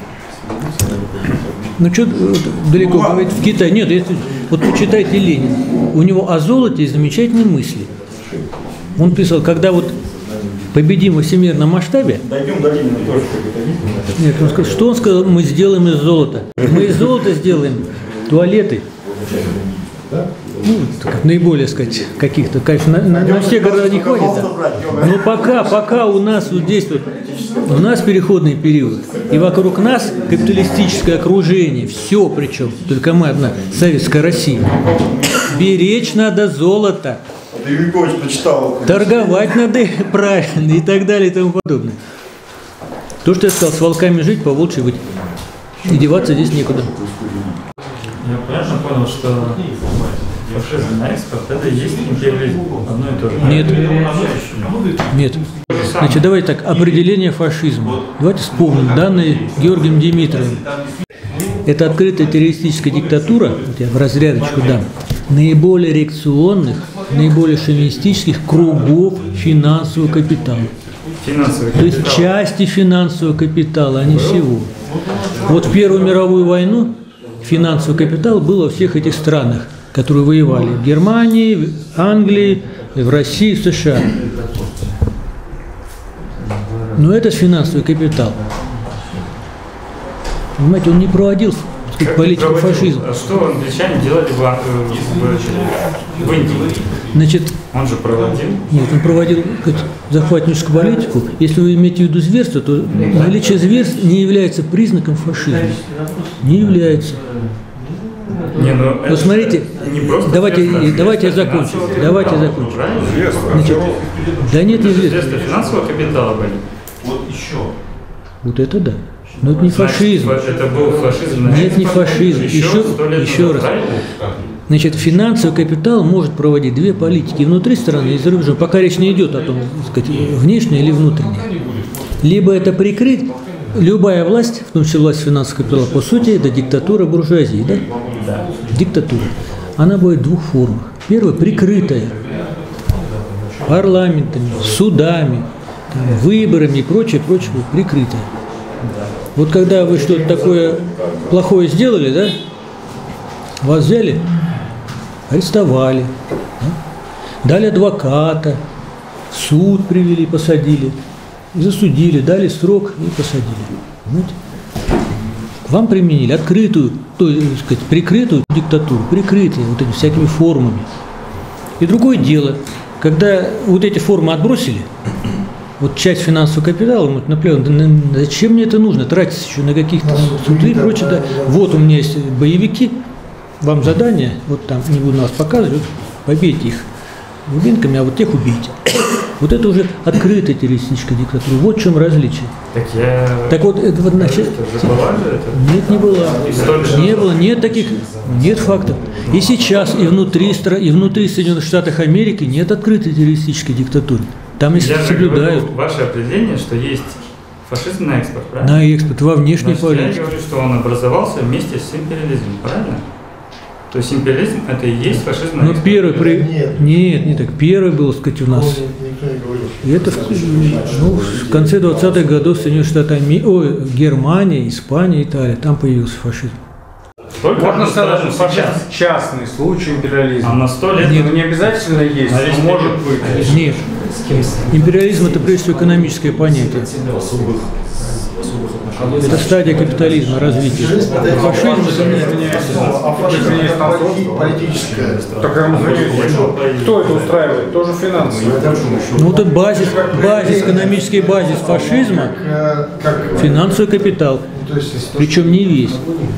Speaker 1: Ну что далеко
Speaker 4: Ну,
Speaker 1: говорить, в Китае. Нет, если, вот почитайте Ленина. У него о золоте есть замечательные мысли. Он писал, когда вот победим во всемирном масштабе.
Speaker 4: Дойдем до Ленина тоже.
Speaker 1: Нет, он сказал, что он сказал, мы сделаем из золота. Мы из золота сделаем туалеты. Ну, как наиболее, сказать, каких-то, конечно, на, на, на все города не хватит. Но пока, пока у нас вот здесь вот, у нас переходный период, и вокруг нас капиталистическое окружение, все причем, только мы одна, советская Россия. Беречь надо золото, торговать надо правильно и так далее и тому подобное. То, что я сказал, с волками жить, по волчьи быть, и деваться здесь некуда.
Speaker 7: Я правильно понял, что фашизм на экспорт – это и есть империализм, одно и то же?
Speaker 1: Нет. Нет. Значит, давайте так, определение фашизма. Давайте вспомним данные Георгием Димитровым. Это открытая террористическая диктатура, вот я в разрядочку дам, наиболее реакционных, наиболее шовинистических кругов финансового капитала.
Speaker 7: Финансовый
Speaker 1: То есть части финансового капитала, а не всего. Вот в Первую мировую войну финансовый капитал был во всех этих странах, которые воевали в Германии, в Англии, в России, в США. Но это финансовый капитал. Понимаете, он не проводил, так сказать, политику фашизма.
Speaker 7: А что англичане делали в, в, в Индии?
Speaker 1: Значит,
Speaker 7: Он же проводил.
Speaker 1: нет, он проводил, сказать, захватническую политику. Если вы имеете в виду зверство, то наличие зверств не является признаком фашизма. Не является.
Speaker 7: Не, ну,
Speaker 1: Вот смотрите,
Speaker 7: не просто
Speaker 1: давайте,
Speaker 7: зверство,
Speaker 1: давайте я
Speaker 7: зверство
Speaker 1: закончу.
Speaker 7: финансового
Speaker 1: Давайте я
Speaker 7: капитала,
Speaker 1: закончу.
Speaker 7: правильно?
Speaker 1: Значит, да нет, не зверство.
Speaker 7: Зверство финансового капитала были.
Speaker 1: Вот это да. Но это не
Speaker 7: Значит,
Speaker 1: фашизм.
Speaker 7: Это был фашизм на
Speaker 1: Нет, не
Speaker 7: экспорт
Speaker 1: фашизм. Еще,
Speaker 7: сто лет
Speaker 1: еще
Speaker 7: назад,
Speaker 1: раз.
Speaker 7: правильно?
Speaker 1: Значит, финансовый капитал может проводить две политики, и внутри страны, и за рубежом, пока речь не идет о том, так сказать, внешняя или внутренняя. Либо это прикрыть, любая власть, в том числе власть финансового капитала, по сути, это диктатура буржуазии, да?
Speaker 7: Да.
Speaker 1: Диктатура. Она будет в двух формах. Первая – прикрытая парламентами, судами, там, выборами и прочее, прочее, прикрытая. Вот когда вы что-то такое плохое сделали, да, вас взяли, арестовали, да, дали адвоката, в суд привели, посадили, засудили, дали срок и посадили. Понимаете? Вам применили открытую, то есть, сказать, прикрытую диктатуру, прикрытую вот этими всякими формами. И другое дело, когда вот эти формы отбросили, вот часть финансового капитала, мы наплевали, да зачем мне это нужно, тратить еще на каких-то суды и прочее, да. Вот у меня есть боевики, вам задание, вот там, не буду вас показывать, вот, побейте их дубинками, а вот тех убейте. Вот это уже открытая террористическая диктатура, вот в чем различие.
Speaker 7: Так я...
Speaker 1: Так вот, это вот значит...
Speaker 7: Это же была же это?
Speaker 1: Нет, не было. Не было, нет таких, нет фактов. И сейчас, и внутри, и внутри Соединенных Штатов Америки нет открытой террористической диктатуры. Там их
Speaker 7: Я
Speaker 1: соблюдают.
Speaker 7: говорю, ваше определение, что есть фашизм на экспорт, правильно?
Speaker 1: На экспорт, во внешней
Speaker 7: Значит,
Speaker 1: политике.
Speaker 7: я говорю, что он образовался вместе с империализмом, правильно? То есть империализм – это и есть фашизм на
Speaker 1: Ну,
Speaker 7: экспорт.
Speaker 1: первый, при... нет, не так, первый был, так сказать, у нас. И это в, ну, в конце двадцатых годов Соединенных Штатов Америки, ой, Германия, Испания, Италия, там появился фашизм.
Speaker 7: Только
Speaker 8: Можно сказать, что
Speaker 7: сейчас.
Speaker 8: фашизм частный случай империализма.
Speaker 7: А на сто лет...
Speaker 8: Нет, не обязательно есть,
Speaker 7: На весь
Speaker 8: но может
Speaker 7: период.
Speaker 8: быть.
Speaker 1: Нет. Империализм – это прежде всего экономическое понятие. Это стадия капитализма, развития. Фашизм – это
Speaker 8: Политическое. Так, кто это устраивает? Тоже финансово.
Speaker 1: ну, это базис, базис, экономический базис фашизма, финансовый капитал, причем не весь.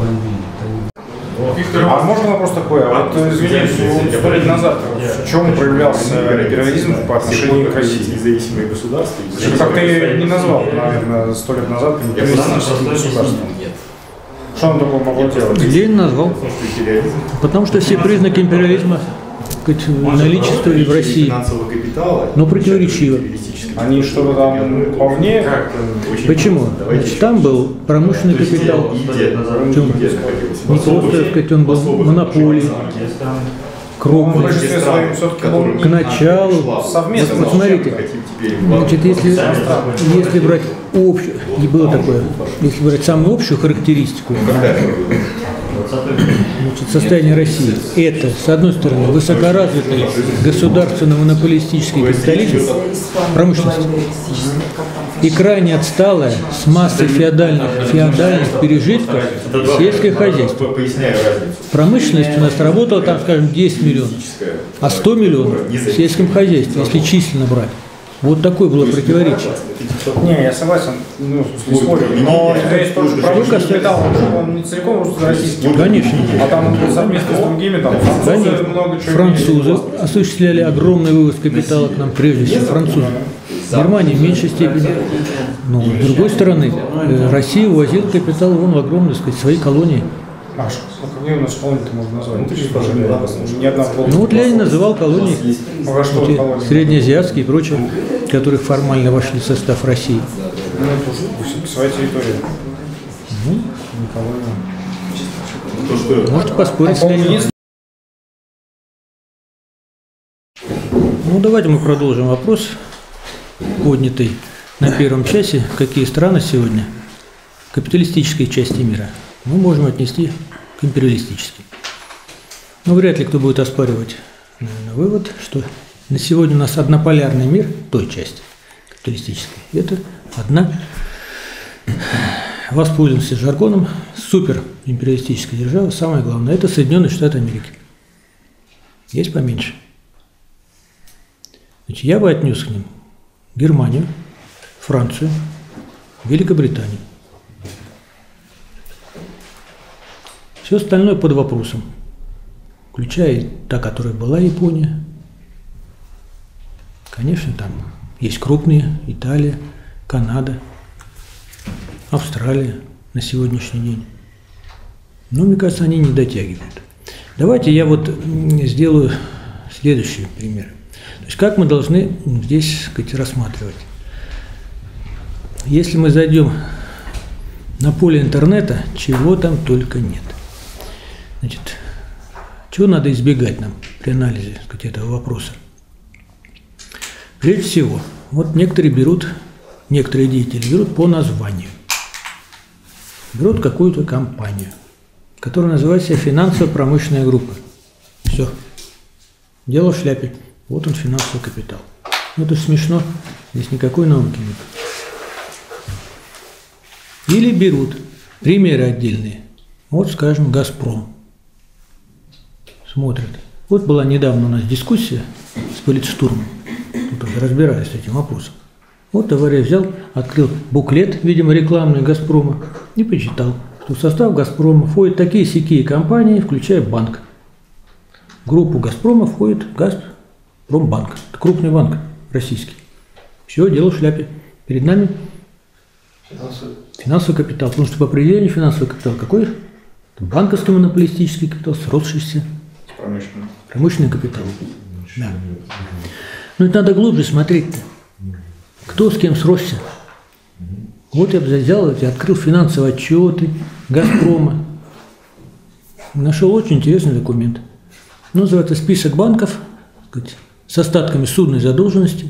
Speaker 8: А можно вопрос такой? А вот, извиняюсь, сто лет назад в чем проявлялся империализм по отношению к России?
Speaker 4: Независимые государства.
Speaker 8: Как ты не назвал, наверное, сто лет назад империалистическим государством. Что он такое могло делать?
Speaker 1: Ленин назвал. Потому что все признаки империализма, так сказать, наличествовали в России,
Speaker 4: Финансового капитала.
Speaker 1: но противоречиво.
Speaker 8: Они что-то там повне?
Speaker 1: Почему? Значит, там был промышленный капитал. Причем не просто, так сказать, он был монополией,
Speaker 8: В
Speaker 1: крупный.
Speaker 8: большинстве своем все-таки был
Speaker 1: К началу,
Speaker 8: совместно.
Speaker 1: вот смотрите, значит, если, если брать общую, и было такое, если брать самую общую характеристику, значит, состояние России, это, с одной стороны, высокоразвитый государственно-монополистический капитализм, промышленность, и крайне отсталая с массой феодальных, феодальных пережитков сельское хозяйство. Промышленность у нас работала там, скажем, десять миллионов, а сто миллионов в сельском хозяйстве, если численно брать. Вот такое было противоречие.
Speaker 8: Не, я согласен, ну, не спорю. Но есть тоже промышленный капитал, он не целиком российский.
Speaker 1: Конечно.
Speaker 8: А там совместно с другими, там, французы
Speaker 1: Конечно.
Speaker 8: много чего.
Speaker 1: Французы осуществляли огромный вывоз капитала к нам, прежде всего французы. Германия в меньшей степени. Но с другой стороны, Россия увозила капитал вон в огромные, так сказать, свои колонии.
Speaker 8: А что, какие у нас колонии-то можно назвать? Ни одна колония.
Speaker 1: Ну вот Ленин называл колонии,
Speaker 8: А что
Speaker 1: эти
Speaker 8: колонии?
Speaker 1: среднеазиатские и прочие, которые формально вошли в состав России.
Speaker 8: Ну, это своя территория.
Speaker 1: Ну,
Speaker 8: не колония.
Speaker 1: можете поспорить с Лениным. Ну давайте мы продолжим вопрос, поднятый на первом часе. Какие страны сегодня капиталистической части мира мы можем отнести к империалистической. Но вряд ли кто будет оспаривать, наверное, вывод, что на сегодня у нас однополярный мир той части капиталистической. Это одна, воспользуемся жаргоном, суперимпериалистическая держава. Самое главное – это Соединенные Штаты Америки. Есть поменьше. Значит, я бы отнес к ним Германию, Францию, Великобританию. Все остальное под вопросом, включая та, которая была Япония. Конечно, там есть крупные: Италия, Канада, Австралия на сегодняшний день. Но, мне кажется, они не дотягивают. Давайте я вот сделаю следующий пример. То есть как мы должны здесь, так сказать, рассматривать. Если мы зайдем на поле интернета, чего там только нет. Значит, чего надо избегать нам при анализе, так сказать, этого вопроса? Прежде всего, вот некоторые берут, некоторые деятели берут по названию. Берут какую-то компанию, которая называется финансово-промышленная группа. Все. Дело в шляпе. Вот он, финансовый капитал. Ну, это смешно, здесь никакой науки нет. Или берут примеры отдельные. Вот, скажем, «Газпром». Смотрят. Вот была недавно у нас дискуссия с политштурмом. Тут уже разбирались с этим вопросом. Вот товарищ взял, открыл буклет, видимо, рекламный «Газпрома», и почитал, что в состав «Газпрома» входят такие-сякие компании, включая банк. В группу «Газпрома» входит «Газпромбанк». Это крупный банк российский. Все, дело в шляпе. Перед нами финансовый, финансовый капитал. Потому что по определению финансовый капитал какой? Банковский монополистический капитал, сросшийся.
Speaker 8: Промышленный.
Speaker 1: Промышленный капитал. Да. Но это надо глубже смотреть-то. Кто с кем сросся? Вот я бы взял и открыл финансовые отчеты «Газпрома». Нашел очень интересный документ. Называется «Список банков», так сказать, с остатками судной задолженности.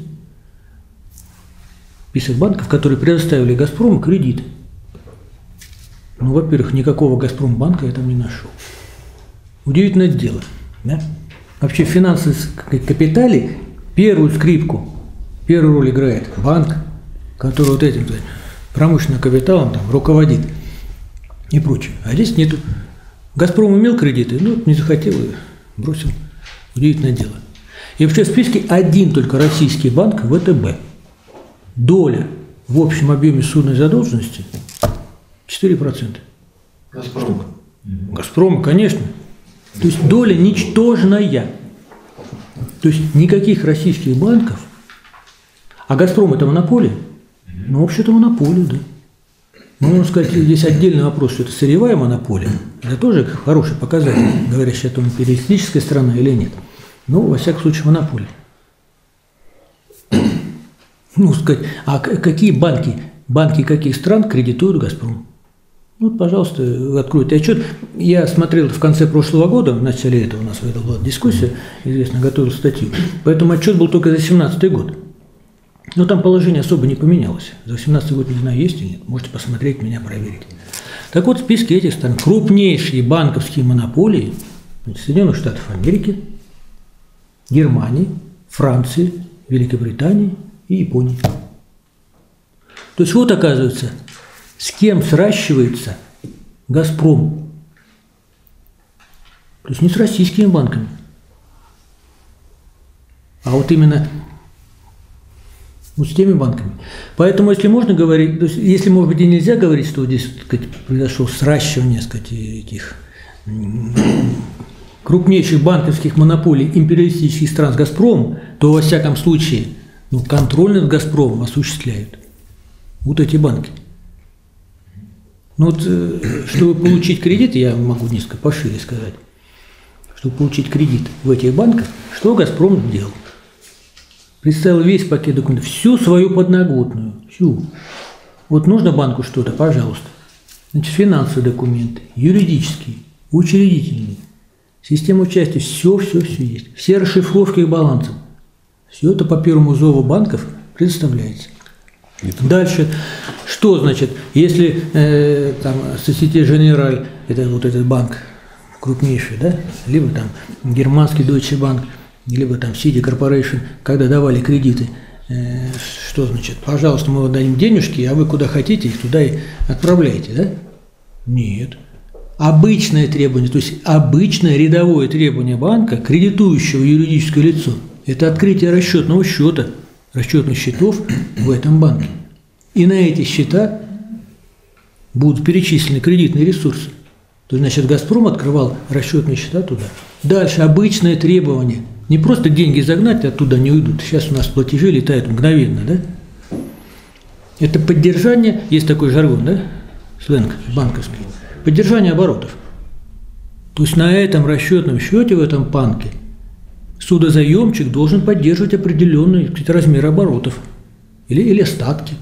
Speaker 1: Список банков, которые предоставили «Газпрому» кредиты. Ну, во-первых, никакого «Газпромбанка» я там не нашел. Удивительное дело. Да? Вообще в финансовом капитале первую скрипку, первую роль играет банк, который вот этим промышленным капиталом там руководит и прочее. А здесь нету. «Газпром» имел кредиты, ну, не захотел и бросил. Удивительное дело. И вообще в списке один только российский банк вэ тэ бэ. Доля в общем объеме судной задолженности четыре процента.
Speaker 2: «Газпром».
Speaker 1: «Газпром», конечно. То есть доля ничтожная. То есть никаких российских банков. А «Газпром» – это монополия? Ну, вообще-то монополия, да. Ну, можно сказать, здесь отдельный вопрос, что это сырьевая монополия. Это тоже хороший показатель, говорящий о том, империалистическая страна или нет. Ну, во всяком случае, монополия. Ну, сказать, а какие банки, банки каких стран кредитуют «Газпром»? Ну, вот, пожалуйста, вы откройте отчет. Я смотрел в конце прошлого года, в начале этого у нас была дискуссия, известно, готовил статью. Поэтому отчет был только за две тысячи семнадцатый год. Но там положение особо не поменялось. За восемнадцатый год, не знаю, есть или нет, можете посмотреть, меня проверить. Так вот, в списке этих стран крупнейшие банковские монополии Соединенных Штатов Америки, Германии, Франции, Великобритании и Японии. То есть вот оказывается, с кем сращивается «Газпром». То есть не с российскими банками, а вот именно вот с теми банками. Поэтому, если можно говорить, то есть, если, может быть, и нельзя говорить, что здесь, так сказать, произошло сращивание, так сказать, этих крупнейших банковских монополий империалистических стран с «Газпромом», то, во всяком случае, ну, контроль над «Газпромом» осуществляют вот эти банки. Ну вот, чтобы получить кредит, я могу несколько пошире сказать, чтобы получить кредит в этих банках, что «Газпром» сделал? Представил весь пакет документов, всю свою подноготную, всю. Вот нужно банку что-то, пожалуйста. Значит, финансовые документы, юридические, учредительные, система участия, все, все, все есть. Все расшифровки их балансов. Все это по первому зову банков предоставляется. Дальше, что значит, если э, там Société Générale, это вот этот банк крупнейший, да, либо там германский Deutsche Bank, либо там Citi Corporation, когда давали кредиты, э, что значит, пожалуйста, мы вам дадим денежки, а вы куда хотите, их туда и отправляете, да? Нет. Обычное требование, то есть обычное рядовое требование банка, кредитующего юридическое лицо, это открытие расчетного счета, расчетных счетов в этом банке. И на эти счета будут перечислены кредитные ресурсы. То есть, значит, «Газпром» открывал расчетные счета туда. Дальше обычное требование. Не просто деньги загнать, оттуда не уйдут. Сейчас у нас платежи летают мгновенно, да? Это поддержание, есть такой жаргон, да? Сленг банковский. Поддержание оборотов. То есть на этом расчетном счете в этом банке судозаемщик должен поддерживать определенный, сказать, размер оборотов или, или остатки.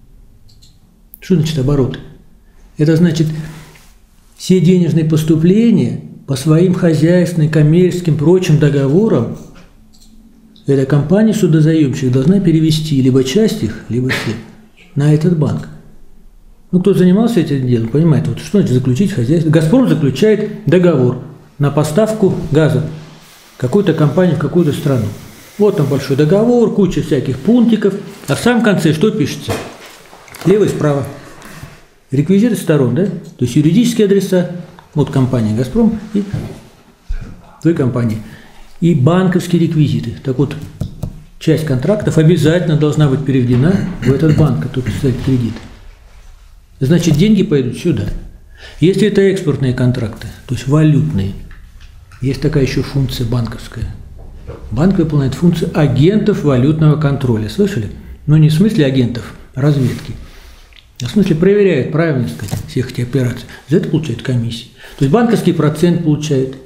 Speaker 1: Что значит обороты? Это значит, все денежные поступления по своим хозяйственным, коммерческим, прочим договорам эта компания судозаемщик должна перевести либо часть их, либо все на этот банк. Ну, кто занимался этим делом, понимает, вот что значит заключить хозяйство. «Газпром» заключает договор на поставку газа какой-то компании в какую-то страну. Вот там большой договор, куча всяких пунктиков, а в самом конце что пишется? Слева и справа. Реквизиты сторон, да? То есть юридические адреса, вот компания «Газпром» и той компании. И банковские реквизиты. Так вот, часть контрактов обязательно должна быть переведена в этот банк, который представляет кредит. Значит, деньги пойдут сюда. Если это экспортные контракты, то есть валютные, есть такая еще функция банковская. Банк выполняет функцию агентов валютного контроля. Слышали? Но не в смысле агентов разведки, а в смысле проверяет правильность всех этих операций. За это получает комиссии. То есть банковский процент получает.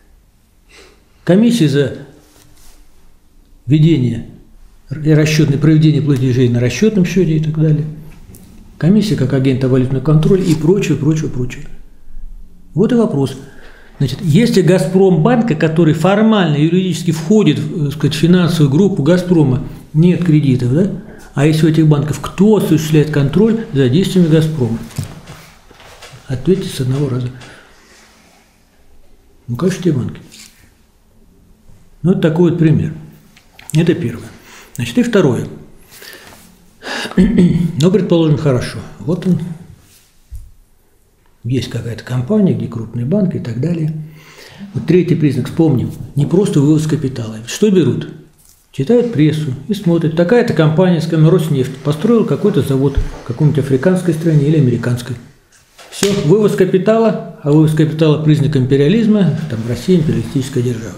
Speaker 1: Комиссии за ведение и расчетное проведение платежей на расчетном счете и так далее. Комиссия как агента валютного контроля и прочее, прочее, прочее. Вот и вопрос. Значит, если «Газпром» банка, который формально, юридически входит в, сказать, финансовую группу «Газпрома», нет кредитов, да? А если у этих банков, кто осуществляет контроль за действиями «Газпрома»? Ответьте с одного раза. Ну, конечно, те банки. Ну, вот такой вот пример. Это первое. Значит, и второе. Ну, предположим, хорошо. Вот он. Есть какая-то компания, где крупный банк и так далее. Вот третий признак, вспомним, не просто вывоз капитала. Что берут? Читают прессу и смотрят. Такая-то компания, скажем, Роснефть, построила какой-то завод в какой-нибудь африканской стране или американской. Все, вывоз капитала, а вывоз капитала признак империализма, там Россия империалистическая держава.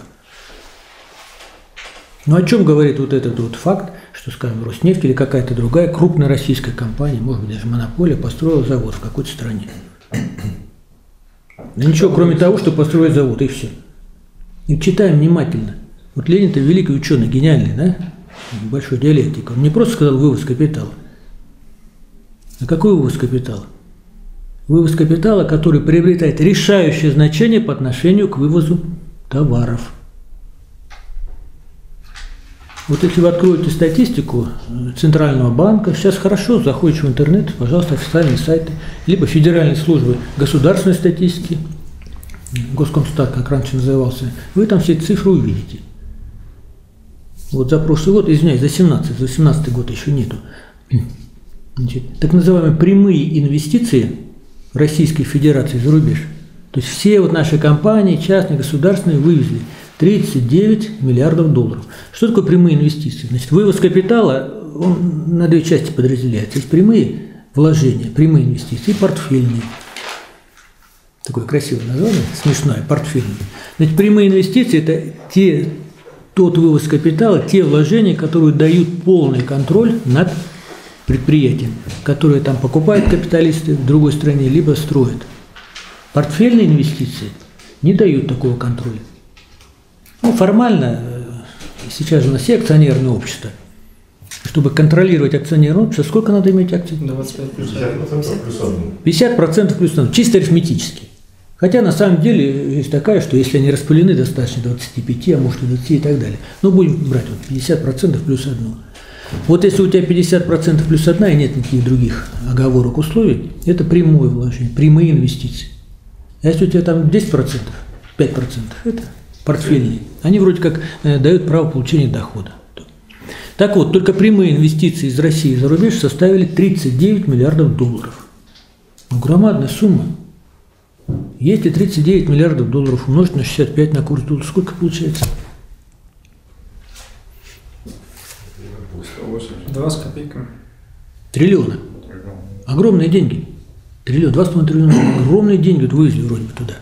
Speaker 1: Ну о чем говорит вот этот вот факт, что, скажем, Роснефть или какая-то другая крупная российская компания, может быть даже монополия, построила завод в какой-то стране. Да ничего, кроме того, что построить завод, и все. И читаем внимательно. Вот Ленин-то великий ученый, гениальный, да? Большой диалектик. Он не просто сказал вывоз капитала. А какой вывоз капитала? Вывоз капитала, который приобретает решающее значение по отношению к вывозу товаров. Вот если вы откроете статистику Центрального банка, сейчас хорошо, заходишь в интернет, пожалуйста, официальные сайты, либо Федеральной службы государственной статистики, Госкомстат, как раньше назывался, вы там все эти цифры увидите. Вот за прошлый год, извиняюсь, за семнадцатый, за семнадцатый год еще нету. Значит, так называемые прямые инвестиции Российской Федерации за рубеж. То есть все вот наши компании, частные, государственные, вывезли тридцать девять миллиардов долларов. Что такое прямые инвестиции? Значит, вывоз капитала, он на две части подразделяется. Есть прямые вложения, прямые инвестиции и портфельные. Такое красивое название, смешное, портфельные. Значит, прямые инвестиции – это те, тот вывоз капитала, те вложения, которые дают полный контроль над предприятием, которые там покупают капиталисты в другой стране, либо строят. Портфельные инвестиции не дают такого контроля. Ну, формально, сейчас же у нас все акционерные общества. Чтобы контролировать акционерное общество, сколько надо иметь акций?
Speaker 3: двадцать пять плюс
Speaker 1: пятьдесят процентов плюс один, чисто арифметически. Хотя на самом деле есть такая, что если они распылены, достаточно двадцати пяти, а может и двадцати и так далее. Но будем брать вот пятьдесят процентов плюс одну. Вот если у тебя пятьдесят процентов плюс одна и нет никаких других оговорок, условий, это прямое вложение, прямые инвестиции. А если у тебя там десять процентов, пять процентов, это портфельные. Они вроде как э, дают право получения дохода. Так вот, только прямые инвестиции из России за рубеж составили тридцать девять миллиардов долларов. Ну, громадная сумма. Если тридцать девять миллиардов долларов умножить на шестьдесят пять на курс доллара, сколько получается?
Speaker 8: Два с копейками.
Speaker 1: Триллиона. Огромные деньги. Триллион, два с половиной триллиона. Огромные деньги вот вывезли вроде бы туда.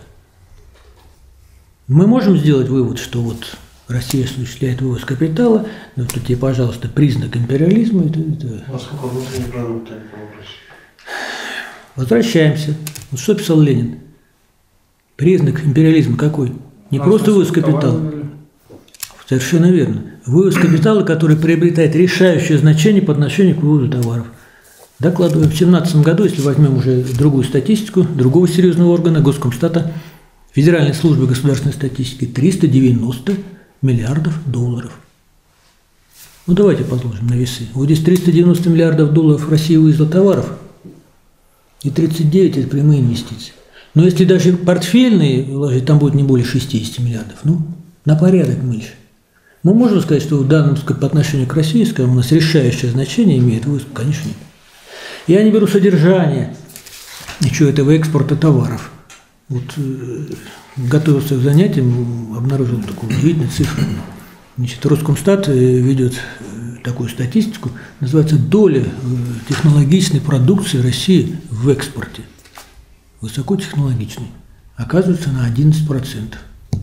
Speaker 1: Мы можем сделать вывод, что вот Россия осуществляет вывоз капитала, ну, тут тебе, пожалуйста, признак империализма. Это, это...
Speaker 3: А сколько внутренних продуктов по России?
Speaker 1: Возвращаемся. Вот что писал Ленин? Признак империализма какой? Не просто вывоз капитала. Совершенно верно. Вывоз капитала, который приобретает решающее значение по отношению к вывозу товаров. Докладываем, в две тысячи семнадцатом году, если возьмем уже другую статистику, другого серьезного органа, Госкомстата, Федеральной службы государственной статистики, триста девяносто миллиардов долларов. Ну давайте подложим на весы. Вот здесь триста девяносто миллиардов долларов Россия вывезла товаров, и тридцать девять – это прямые инвестиции. Но если даже портфельные вложить, там будет не более шестидесяти миллиардов. Ну, на порядок меньше. Мы можем сказать, что в данном по отношению к России, скажем, у нас решающее значение имеет вывоз? Конечно, нет. Я не беру содержание ничего этого экспорта товаров. Вот э, готовился к занятиям, обнаружил такую удивительную цифру. Значит, Роскомстат ведет такую статистику, называется доля технологичной продукции России в экспорте. Высокотехнологичной. Оказывается, на одиннадцать процентов.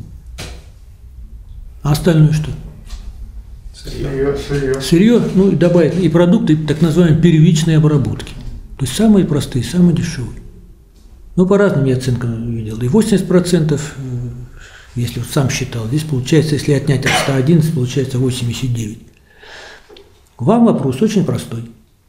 Speaker 1: А остальное что?
Speaker 3: Сырье, сырье.
Speaker 1: Сырье, ну и добавить, и продукты так называемой первичной обработки. То есть самые простые, самые дешевые. Ну, по разным я оценкам видел. И восемьдесят процентов, если вот сам считал, здесь получается, если отнять от ста одиннадцати, получается восемьдесят девять. Вам вопрос очень простой.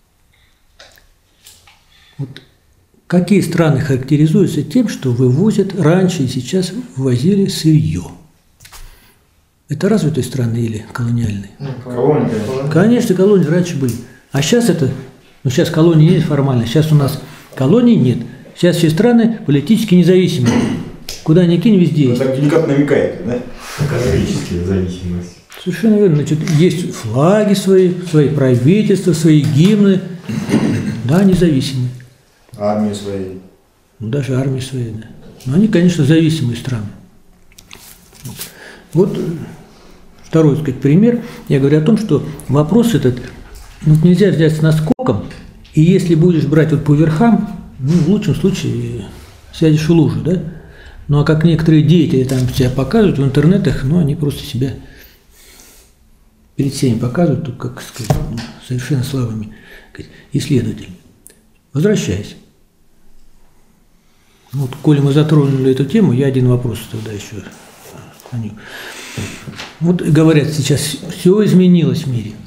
Speaker 1: Вот какие страны характеризуются тем, что вывозят раньше и сейчас ввозили сырье? Это развитые страны или колониальные?
Speaker 8: Колонии.
Speaker 1: Конечно, колонии раньше были. А сейчас это, ну сейчас колонии нет формально, сейчас у нас колоний нет. Сейчас все страны политически независимые. Куда ни кинь, везде
Speaker 4: Вы
Speaker 1: есть.
Speaker 4: так деликатно намекаете, да?
Speaker 5: Экономические зависимости.
Speaker 1: Совершенно верно. Значит, есть флаги свои, свои правительства, свои гимны. Да, независимые.
Speaker 4: Армии своей.
Speaker 1: Ну, даже армии свои, да. Но они, конечно, зависимые страны. Вот второй, так сказать, пример. Я говорю о том, что вопрос этот ну, нельзя взять с наскоком, и если будешь брать вот по верхам, ну, в лучшем случае сядешь в лужу, да? Ну, а как некоторые деятели там себя показывают в интернетах, ну, они просто себя перед всеми показывают, тут, как сказать, ну, совершенно слабыми исследователями. Возвращаясь. Вот, коли мы затронули эту тему, я один вопрос тогда еще сохраню. Вот говорят сейчас, все изменилось в мире.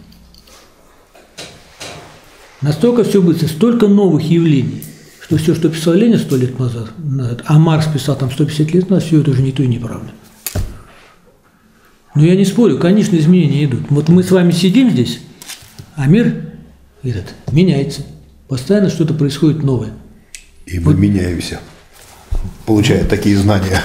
Speaker 1: Настолько все быстро, столько новых явлений, что все, что писал Ленин сто лет назад, назад, а Маркс писал там сто пятьдесят лет назад, все это уже не то и неправда. Но я не спорю, конечно, изменения идут. Вот мы с вами сидим здесь, а мир этот меняется. Постоянно что-то происходит новое.
Speaker 6: И мы вот меняемся, получая такие знания.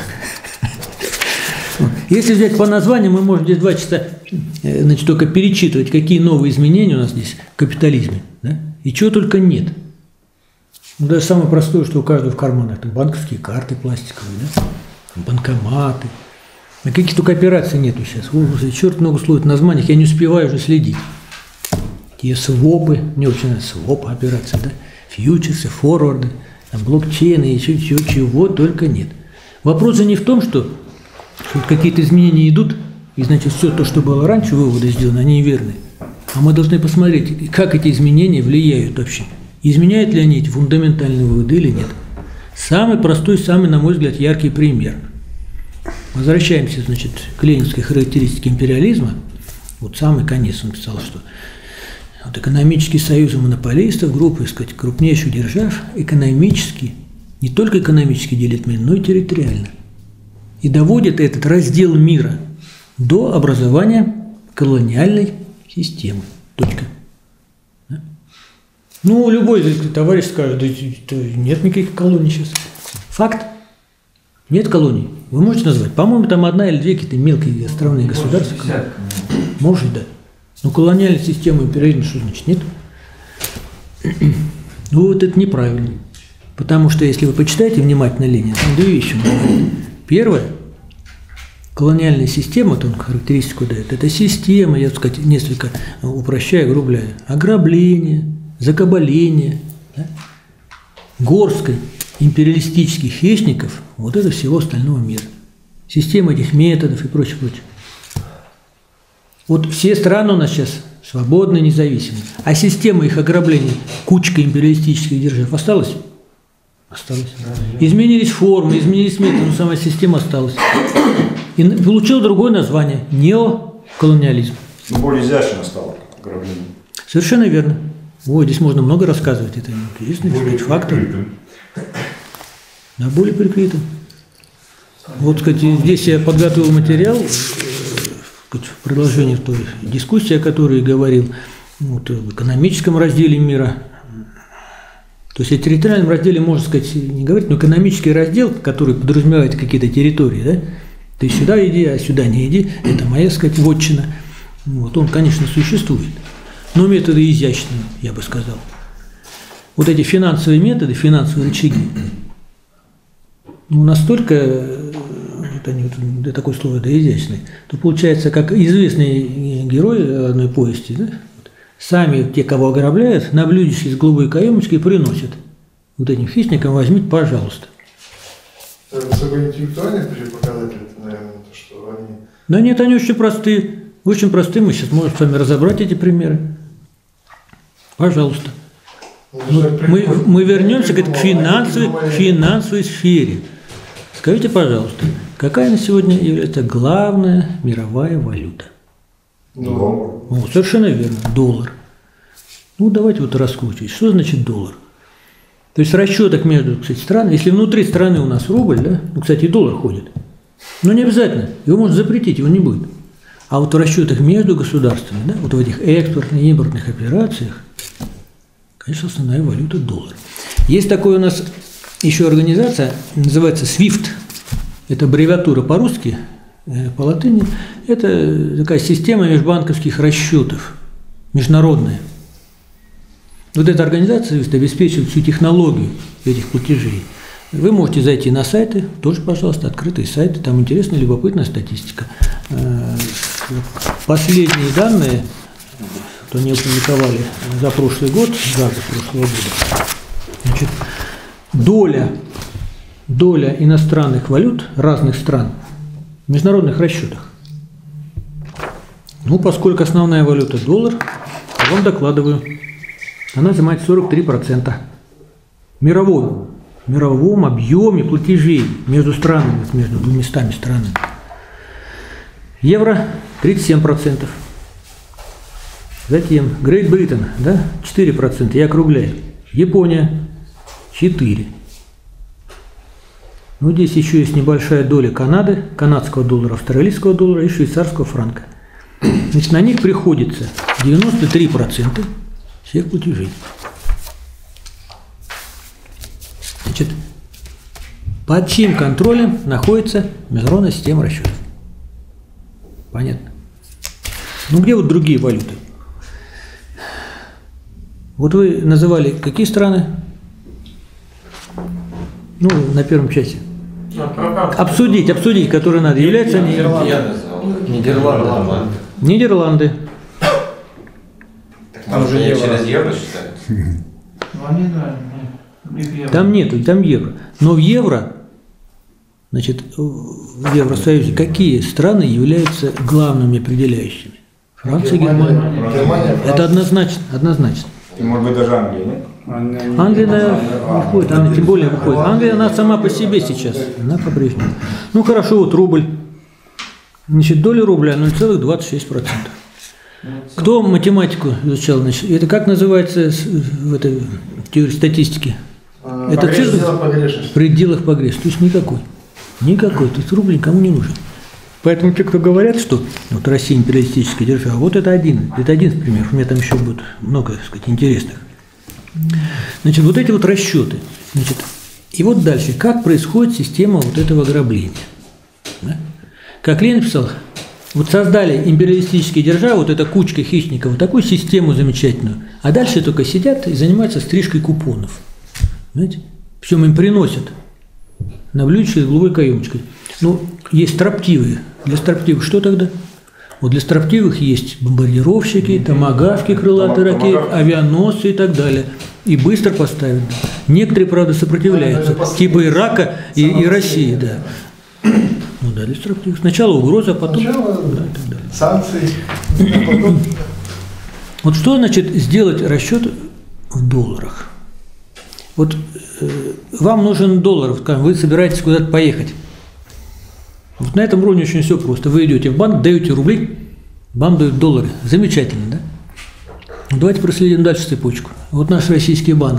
Speaker 1: Если взять по названию, мы можем здесь два часа значит, только перечитывать, какие новые изменения у нас здесь в капитализме. Да? И чего только нет. Ну, даже самое простое, что у каждого в карманах. Это банковские карты пластиковые, да? Банкоматы. На каких только операций нету сейчас. О, черт много слоев в названиях, я не успеваю уже следить. Те свопы, мне очень нравятся своп операции, да? Фьючерсы, форварды, там, блокчейны, еще чего, чего только нет. Вопрос же не в том, что, что какие-то изменения идут, и значит все то, что было раньше, выводы сделаны, они неверны. А мы должны посмотреть, как эти изменения влияют вообще. Изменяют ли они эти фундаментальные выводы или нет. Самый простой, самый, на мой взгляд, яркий пример. Возвращаемся, значит, к ленинской характеристике империализма. Вот самый конец он писал, что вот экономические союзы монополистов, группы, так сказать, крупнейших держав, экономически, не только экономически делят мир, но и территориально. И доводит этот раздел мира до образования колониальной системы. Точка. Да? Ну, любой товарищ скажет, да, нет никаких колоний сейчас. Факт. Нет колоний. Вы можете назвать? По-моему, там одна или две какие-то мелкие островные государства. Может, да. Но колониальная система империализма, что значит? Нет. Ну, вот это неправильно. Потому что, если вы почитаете внимательно Ленина, там две вещи. Первое. Колониальная система, вот он характеристику дает, это система, я, так сказать, несколько упрощая, грубляя, ограбление, закабаление, да? Горсткой империалистических хищников, вот это всего остального мира. Система этих методов и прочее, прочее. Вот все страны у нас сейчас свободны, независимы. А система их ограблений, кучка империалистических держав осталась? Осталась. Изменились формы, изменились методы, но сама система осталась. И получил другое название – неоколониализм.
Speaker 4: Ну, более изящно стало ограбление.
Speaker 1: Совершенно верно. Ой, здесь можно много рассказывать. Это интересный фактор. Да, более прикрыто. Вот, кстати, здесь я подготовил материал в продолжении той дискуссии, о которой я говорил, вот, в экономическом разделе мира. То есть о территориальном разделе можно сказать не говорить, но экономический раздел, который подразумевает какие-то территории, да? Ты сюда иди, а сюда не иди, это моя, так сказать, вотчина. Вот, он, конечно, существует, но методы изящные, я бы сказал. Вот эти финансовые методы, финансовые рычаги, ну, настолько, вот они, вот, да, такое слово, да, изящные, то получается, как известный герой одной повести, да? Сами те, кого ограбляют, на блюдечке с голубой каемочкой приносят. Вот этим хищникам возьмите, пожалуйста.
Speaker 9: Это особо интеллектуальный показатель, это, наверное, то, что они...
Speaker 1: Да нет, они очень простые. Очень простые. Мы сейчас можем с вами разобрать эти примеры. Пожалуйста. Вот мы, мы вернемся к финансовой, финансовой сфере. Скажите, пожалуйста, какая на сегодня является главная мировая валюта?
Speaker 9: Доллар.
Speaker 1: О, совершенно верно, доллар. Ну, давайте вот раскручивать. Что значит доллар? То есть в расчетах между, кстати, странами, если внутри страны у нас рубль, да, ну, кстати, и доллар ходит, но не обязательно, его можно запретить, его не будет. А вот в расчетах между государствами, да, вот в этих экспортных и импортных операциях, конечно, основная валюта доллар. Есть такая у нас еще организация, называется свифт, это аббревиатура по-русски, по латыни, это такая система межбанковских расчетов, международная. Вот эта организация обеспечивает всю технологию этих платежей. Вы можете зайти на сайты, тоже, пожалуйста, открытые сайты, там интересная, любопытная статистика. Последние данные, что они опубликовали за прошлый год, за прошлого года, значит, доля, доля иностранных валют разных стран в международных расчетах. Ну, поскольку основная валюта доллар, я вам докладываю, она занимает сорок три процента мирового, в мировом объеме платежей между странами, между двумястами странами. Евро тридцать семь процентов. Затем Great Britain, да, четыре процента, я округляю. Япония четыре процента. Ну, здесь еще есть небольшая доля Канады, канадского доллара, австралийского доллара и швейцарского франка. Значит, на них приходится девяносто три процента всех платежей. Значит, под чьим контролем находится международная система расчетов? Понятно. Ну, где вот другие валюты? Вот вы называли какие страны? Ну, на первом части. Обсудить, обсудить, которые надо. Являются они...
Speaker 2: Нидерланды.
Speaker 1: Нидерланды.
Speaker 2: Так там уже евро. Через евро считают?
Speaker 3: Ну, они, да, нет.
Speaker 1: Там нету, там евро. Но в евро, значит, в Евросоюзе какие страны являются главными определяющими? Франция, Германия. Германия. Германия, это однозначно, однозначно.
Speaker 4: И, может быть, даже Англия, нет?
Speaker 1: Англия, да, выходит, она тем более выходит. Англия, она сама по себе сейчас, она по-прежнему. Ну, хорошо, вот рубль. Значит, доля рубля ноль целых двадцать шесть сотых процента. Кто математику изучал? Значит, это как называется в этой теории статистики?
Speaker 9: А,
Speaker 1: это
Speaker 9: погрешность,
Speaker 1: цифра
Speaker 9: погрешность.
Speaker 1: в пределах погрешности. То есть никакой. Никакой. То есть рубль никому не нужен. Поэтому те, кто говорят, что вот Россия империалистическая держава, вот это один, это один из примеров. У меня там еще будет много, так сказать, интересных. Значит, вот эти вот расчеты. Значит, и вот дальше, как происходит система вот этого ограбления. Да? Как Ленин писал, вот создали империалистические державы, вот эта кучка хищников, вот такую систему замечательную, а дальше только сидят и занимаются стрижкой купонов. Знаете? Причем им приносят на блюдечке с голубой каемочкой. Ну, есть строптивые. Для строптивых что тогда? Вот для строптивых есть бомбардировщики, томагавки, крылатые ракеты, авианосцы и так далее. И быстро поставят. Некоторые, правда, сопротивляются. Типа Ирака и, и России, да. Ну да, для строптивых. Сначала угроза, а потом...
Speaker 9: Сначала
Speaker 1: да, и так далее.
Speaker 9: санкции, а потом...
Speaker 1: Вот что значит сделать расчет в долларах? Вот э, вам нужен доллар, вы собираетесь куда-то поехать. Вот на этом уровне очень все просто. Вы идете в банк, даете рубли, вам дают доллары. Замечательно, да? Ну, давайте проследим дальше цепочку. Вот наш российский банк.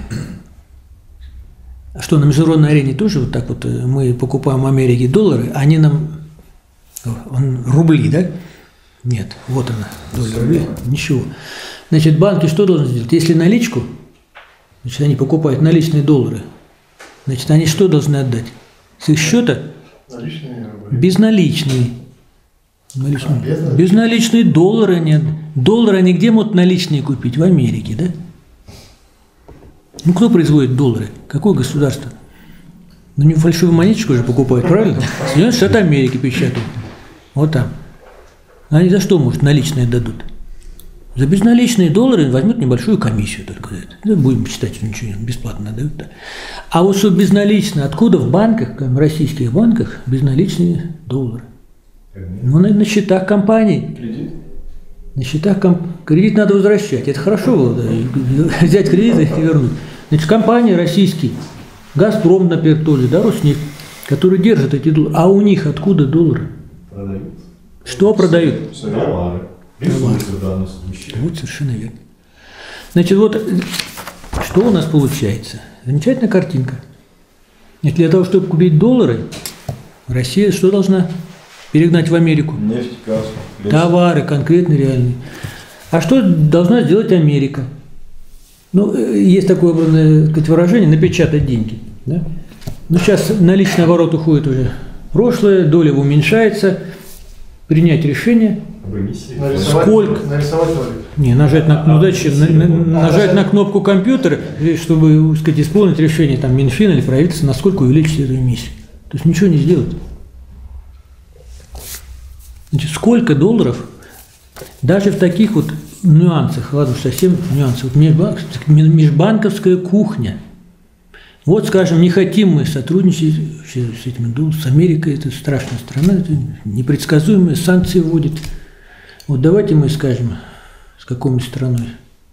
Speaker 1: А что, на международной арене тоже вот так вот мы покупаем в Америке доллары, они нам он, рубли, да? Нет, вот она, доля рублей, ничего. Значит, банки что должны сделать? Если наличку, значит, они покупают наличные доллары, значит, они что должны отдать? С их счета?
Speaker 9: Наличные рубли.
Speaker 1: Безналичные. Наличные.
Speaker 9: А, безналичные.
Speaker 1: Безналичные доллары нет. Доллары они где могут наличные купить? В Америке, да? Ну, кто производит доллары? Какое государство? Ну, не фальшивую монеточку же покупают, правильно? Соединенные Штаты Америки печатают. Вот там. Они за что, может, наличные дадут? За безналичные доллары возьмут небольшую комиссию только за это. Да, будем считать, что ничего бесплатно дают. Да. А вот что безналичные, откуда в банках, в российских банках, безналичные доллары? Ну, на, на счетах компаний.
Speaker 9: Кредит?
Speaker 1: На счетах комп... кредит надо возвращать. Это хорошо было, да, взять кредит и вернуть. Значит, компании российские, Газпром, например, тоже, да, Роснефть, которые держат эти доллары. А у них откуда доллары?
Speaker 5: Продают.
Speaker 1: Что продают?
Speaker 5: Товары. Ресурсы в данном случае.
Speaker 1: Вот совершенно верно. Значит, вот что у нас получается? Замечательная картинка. Значит, для того, чтобы купить доллары, Россия что должна перегнать в Америку?
Speaker 4: Нефть, газ, лес.
Speaker 1: Товары конкретно реальные. А что должна сделать Америка? Ну, есть такое сказать, выражение «напечатать деньги». Да? Ну, сейчас наличный оборот уходит уже в прошлое, доля уменьшается, принять решение.
Speaker 9: Нарисовать,
Speaker 1: Сколько?
Speaker 9: Нарисовать валюту.
Speaker 1: Не, нажать на, ну, зачем? На, на, нажать на кнопку компьютера, чтобы, так сказать, исполнить решение там, Минфина или правительства, насколько увеличить эту эмиссию. То есть ничего не сделать. Значит, сколько долларов, даже в таких вот нюансах, ладно, совсем нюансы, вот межбанковская кухня. Вот, скажем, не хотим мы сотрудничать с этим, с Америкой, это страшная страна, это непредсказуемые санкции вводит. Вот давайте мы скажем, с какой-нибудь страной,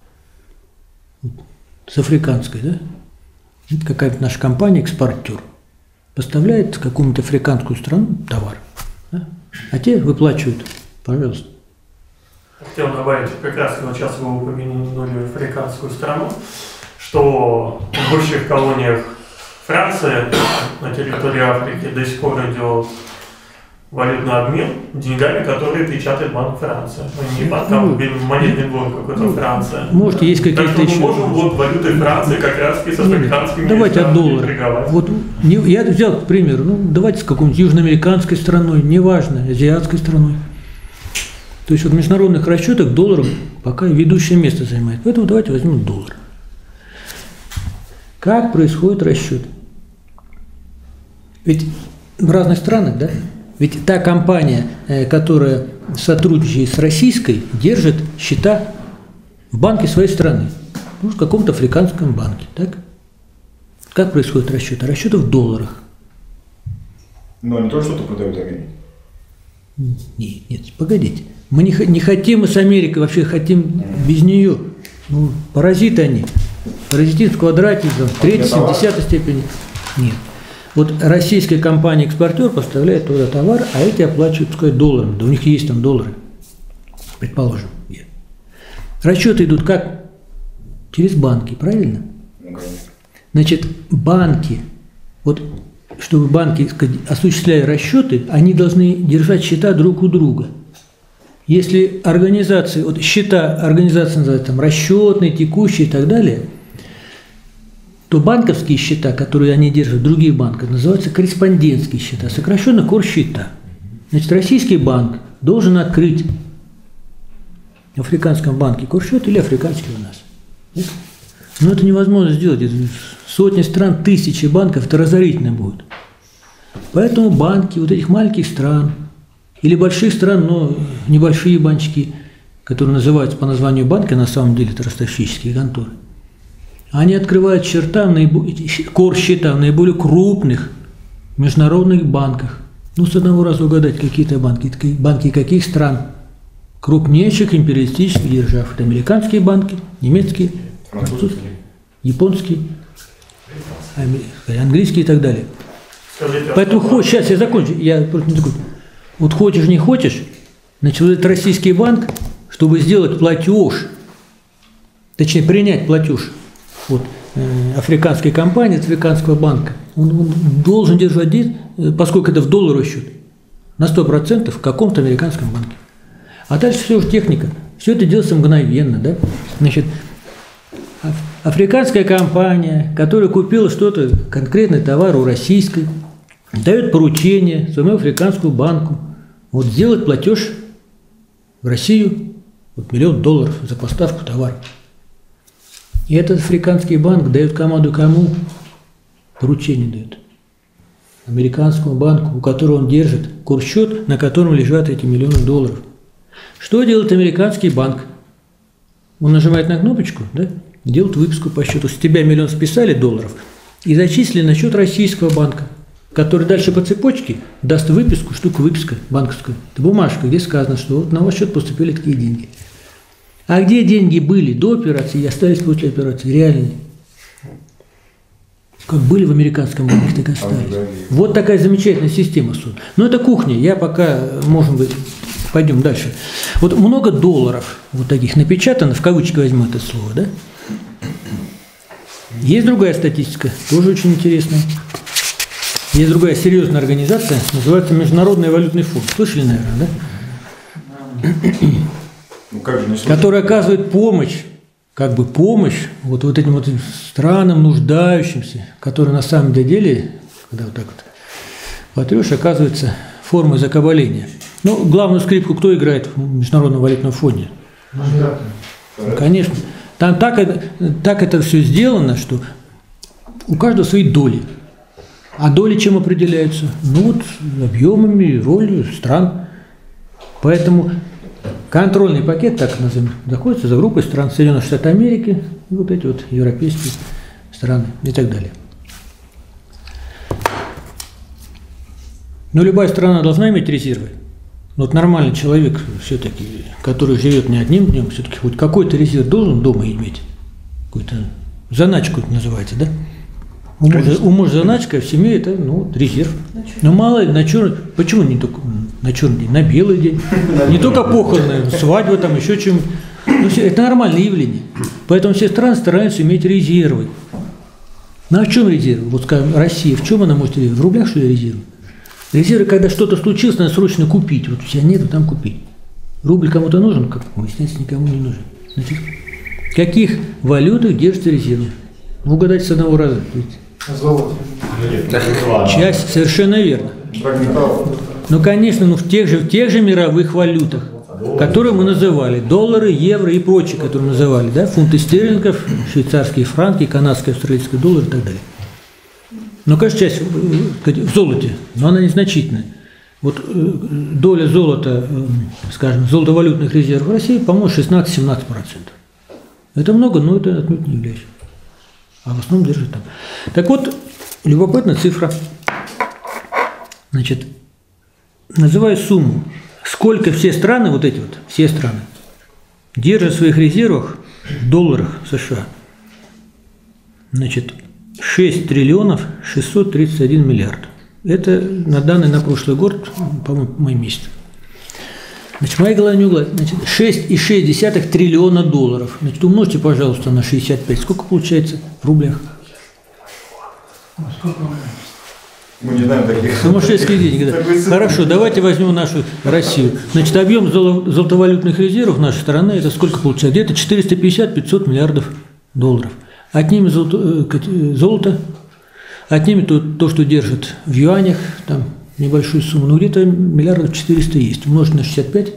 Speaker 1: с африканской, да? Какая-то наша компания, экспортер, поставляет в какую-нибудь африканскую страну товар, да? А те выплачивают, пожалуйста.
Speaker 3: Хотел добавить, как раз вот сейчас вы упомянули африканскую страну, что в бывших колониях Франция на территории Африки до сих пор идет валютный обмен деньгами, которые печатает Банк Франции. Ну, не банк, а монетный двор какой-то Франция.
Speaker 1: Может, есть какие-то
Speaker 3: так что
Speaker 1: еще...
Speaker 3: мы можем вот валютой Франции как раз и с африканскими
Speaker 1: давайте от доллара. Вот не, я взял, к примеру, ну давайте с какой-нибудь южноамериканской страной, неважно, азиатской страной. То есть вот в международных расчетах доллар пока ведущее место занимает. Поэтому давайте возьмем доллар. Как происходит расчет? Ведь в разных странах, да? Ведь та компания, которая сотрудничает с российской, держит счета в банке своей страны. Ну, в каком-то африканском банке, так? Как происходит расчет? Расчеты в долларах.
Speaker 4: Но они тоже что-то продают Америке?
Speaker 1: Нет, нет, погодите. Мы не, не хотим мы с Америкой, вообще хотим без нее. Ну, паразиты они. Паразитизм в квадрате, в третьей, десятой степени. Нет. Вот российская компания-экспортер поставляет туда товар, а эти оплачивают, пускай, долларами. Да у них есть там доллары, предположим. Расчеты идут как? Через банки, правильно? Значит, банки, вот чтобы банки, осуществляя расчеты, они должны держать счета друг у друга. Если организации, вот счета организации называются там расчетные, текущие и так далее, то банковские счета, которые они держат в других банках, называются корреспондентские счета, сокращенно корсчета. Значит, российский банк должен открыть в африканском банке корсчет или африканский у нас. Но это невозможно сделать. Это сотни стран, тысячи банков, это разорительно будет. Поэтому банки вот этих маленьких стран или больших стран, но небольшие банчики, которые называются по названию банка, на самом деле это ростовщические конторы, они открывают счета, корсчета в наиболее крупных международных банках. Ну, с одного раза угадать, какие-то банки. Банки каких стран? Крупнейших империалистических держав. Это американские банки, немецкие, французские, японские, английские и так далее. Скажите, поэтому а хочешь, сейчас я закончу, я просто не закончу. Вот хочешь, не хочешь, значит, вот этот российский банк, чтобы сделать платеж, точнее, принять платеж от э, африканской компании, от африканского банка, он, он должен держать, поскольку это в долларовый счет, на сто процентов в каком-то американском банке. А дальше все уже техника. Все это делается мгновенно. Да? Значит, африканская компания, которая купила что-то, конкретный товар у российской, дает поручение своему африканскому банку вот, сделать платеж в Россию вот, миллион долларов за поставку товара. И этот африканский банк дает команду кому? Поручение дает. Американскому банку, у которого он держит курсчет, на котором лежат эти миллионы долларов. Что делает американский банк? Он нажимает на кнопочку, да, делает выписку по счету. С тебя миллион списали долларов и зачислили на счет российского банка, который дальше по цепочке даст выписку, штуку выписка банковскую. Это бумажка, где сказано, что вот на ваш счет поступили такие деньги. А где деньги были до операции и остались после операции? Реальные. Как были в американском банке, так и остались. Вот такая замечательная система суд. Но это кухня. Я пока, может быть, пойдем дальше. Вот много долларов вот таких напечатано, в кавычки возьму это слово, да? Есть другая статистика, тоже очень интересная. Есть другая серьезная организация, называется Международный валютный фонд. Слышали, наверное, да?
Speaker 4: Ну, как же не слышали?
Speaker 1: Который оказывает помощь, как бы помощь вот, вот этим вот странам, нуждающимся, которые на самом деле, когда вот так вот потрешь, оказывается формой закабаления. Ну, главную скрипку кто играет в Международном валютном фонде?
Speaker 9: Да.
Speaker 1: Конечно. Там так это, так это все сделано, что у каждого свои доли. А доли чем определяются? Ну вот объемами, ролью стран. Поэтому контрольный пакет, так назовем, находится за группой стран Соединенных Штатов Америки, и вот эти вот европейские страны и так далее. Но любая страна должна иметь резервы. Вот нормальный человек, все-таки, который живет не одним днем, все-таки хоть какой-то резерв должен дома иметь. Какую-то заначку это называется, да? У мужа, у мужа заначка, в семье это ну, резерв. Но мало на черный, почему не только на черный день, на белый день, не только похороны, свадьба, там еще чем. Ну, это нормальное явление. Поэтому все страны стараются иметь резервы. Ну а в чем резервы? Вот скажем, Россия, в чем она может резервы? В рублях, что ли, резервы? Резервы, когда что-то случилось, надо срочно купить. Вот у тебя нету, там купить. Рубль кому-то нужен, как выясняется, никому не нужен. Значит, в каких валютах держатся резервы? Вы угадайте с одного раза.
Speaker 9: Золото.
Speaker 1: Часть, совершенно верно. Ну, конечно, ну, в, тех же, в тех же мировых валютах, которые мы называли. Доллары, евро и прочие, которые мы называли. Да? Фунты стерлингов, швейцарские франки, канадский, австралийский доллар и так далее. Ну, конечно, часть в золоте, но она незначительная. Вот доля золота, скажем, золотовалютных резервов в России, по-моему, шестнадцать-семнадцать процентов. Это много, но это отнюдь не является. А в основном держит там. Так вот, любопытная цифра. Значит, называю сумму. Сколько все страны, вот эти вот, все страны, держат в своих резервах в долларах США. Значит, шесть триллионов шестьсот тридцать один миллиард. Это на данный на прошлый год, по-моему, мой месяц. Значит, моя голова не угла. Значит, шесть целых шесть десятых триллиона долларов. Значит, умножьте, пожалуйста, на шестьдесят пять. Сколько получается в рублях?
Speaker 4: Мы не знаем таких.
Speaker 1: Сумасшедшие деньги, да. Хорошо, давайте возьмем нашу Россию. Значит, объем золотовалютных резервов нашей страны, это сколько получается? Где-то четыреста пятьдесят - пятьсот миллиардов долларов. Отнимем золото, золото, отнимем то, то, что держит в юанях, там небольшую сумму, ну где-то миллиардов четыреста есть. Умножить на шестьдесят пять.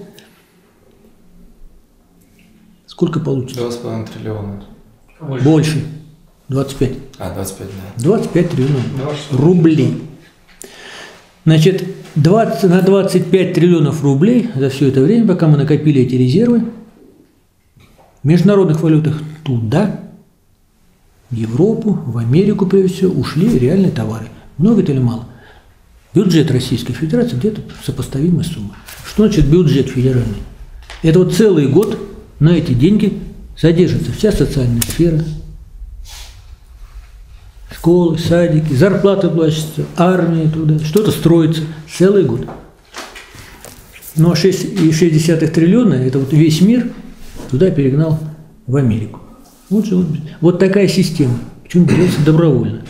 Speaker 1: Сколько получится?
Speaker 2: два с половиной триллиона.
Speaker 1: Больше. двадцать пять.
Speaker 2: А, двадцать пять, да.
Speaker 1: двадцать пять триллионов рублей. Значит, двадцать, на двадцать пять триллионов рублей за все это время, пока мы накопили эти резервы, в международных валютах туда, в Европу, в Америку, прежде всего, ушли реальные товары. Много это или мало? Бюджет Российской Федерации где-то сопоставимая сумма. Что значит бюджет федеральный? Это вот целый год на эти деньги содержится вся социальная сфера, школы, садики, зарплаты платятся, армия туда, что-то строится целый год. Ну а шесть целых шесть десятых триллиона, это вот весь мир туда перегнал в Америку. Вот, же, вот, вот такая система, причем делается добровольно.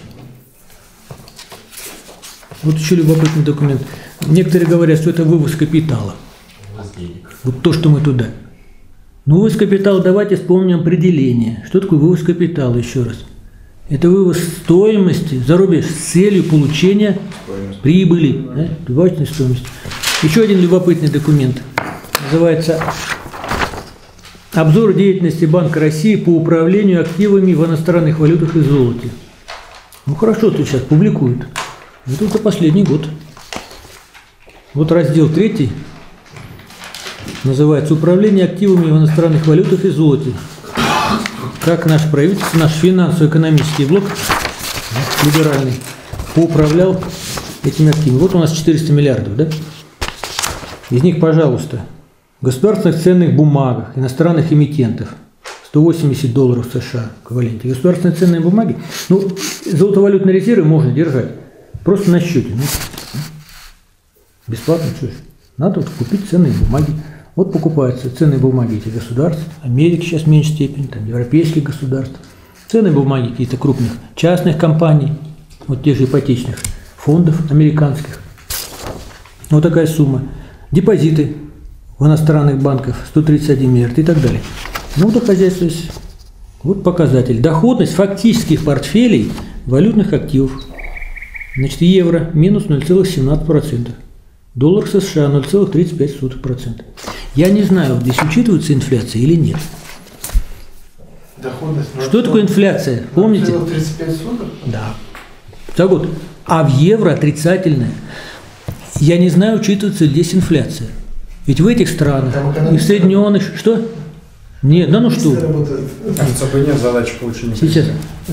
Speaker 1: Вот еще любопытный документ. Некоторые говорят, что это вывоз капитала. Вот то, что мы туда. Ну, вывоз капитала, давайте вспомним определение. Что такое вывоз капитала, еще раз? Это вывоз стоимости за рубеж с целью получения стоимость. Прибыли, да, добавочной стоимости. Еще один любопытный документ. Называется «Обзор деятельности Банка России по управлению активами в иностранных валютах и золоте». Ну хорошо, тут сейчас публикуют. Это уже последний год. Вот раздел третий. Называется «Управление активами в иностранных валютах и золоте». Как наше правительство, наш финансово-экономический блок, либеральный, поуправлял этими активами. Вот у нас четыреста миллиардов, да? Из них, пожалуйста, в государственных ценных бумагах, иностранных эмитентов, сто восемьдесят долларов США в эквиваленте. Государственные ценные бумаги, ну, золотовалютные резервы можно держать просто на счете. Ну, бесплатно, что ж. Надо вот купить ценные бумаги. Вот покупаются ценные бумаги этих государств, Америки сейчас в меньшей степени, там, европейских государств, ценные бумаги каких-то крупных частных компаний, вот тех же ипотечных фондов американских. Вот такая сумма. Депозиты в иностранных банках сто тридцать один миллиард и так далее. Ну, вот хозяйство есть. Вот показатель. Доходность фактических портфелей валютных активов. Значит, евро минус ноль целых семнадцать сотых процента. Доллар США ноль целых тридцать пять сотых процента. Я не знаю, здесь учитывается инфляция или нет.
Speaker 9: Доходность.
Speaker 1: Что такое инфляция? Помните?
Speaker 9: ноль целых тридцать пять сотых?
Speaker 1: Да. Так вот, а в евро отрицательная. Я не знаю, учитывается ли здесь инфляция. Ведь в этих странах, и в Соединенных... Что? Нет, да ну что?
Speaker 8: Кажется, бы нет задачи получения.
Speaker 1: Сейчас.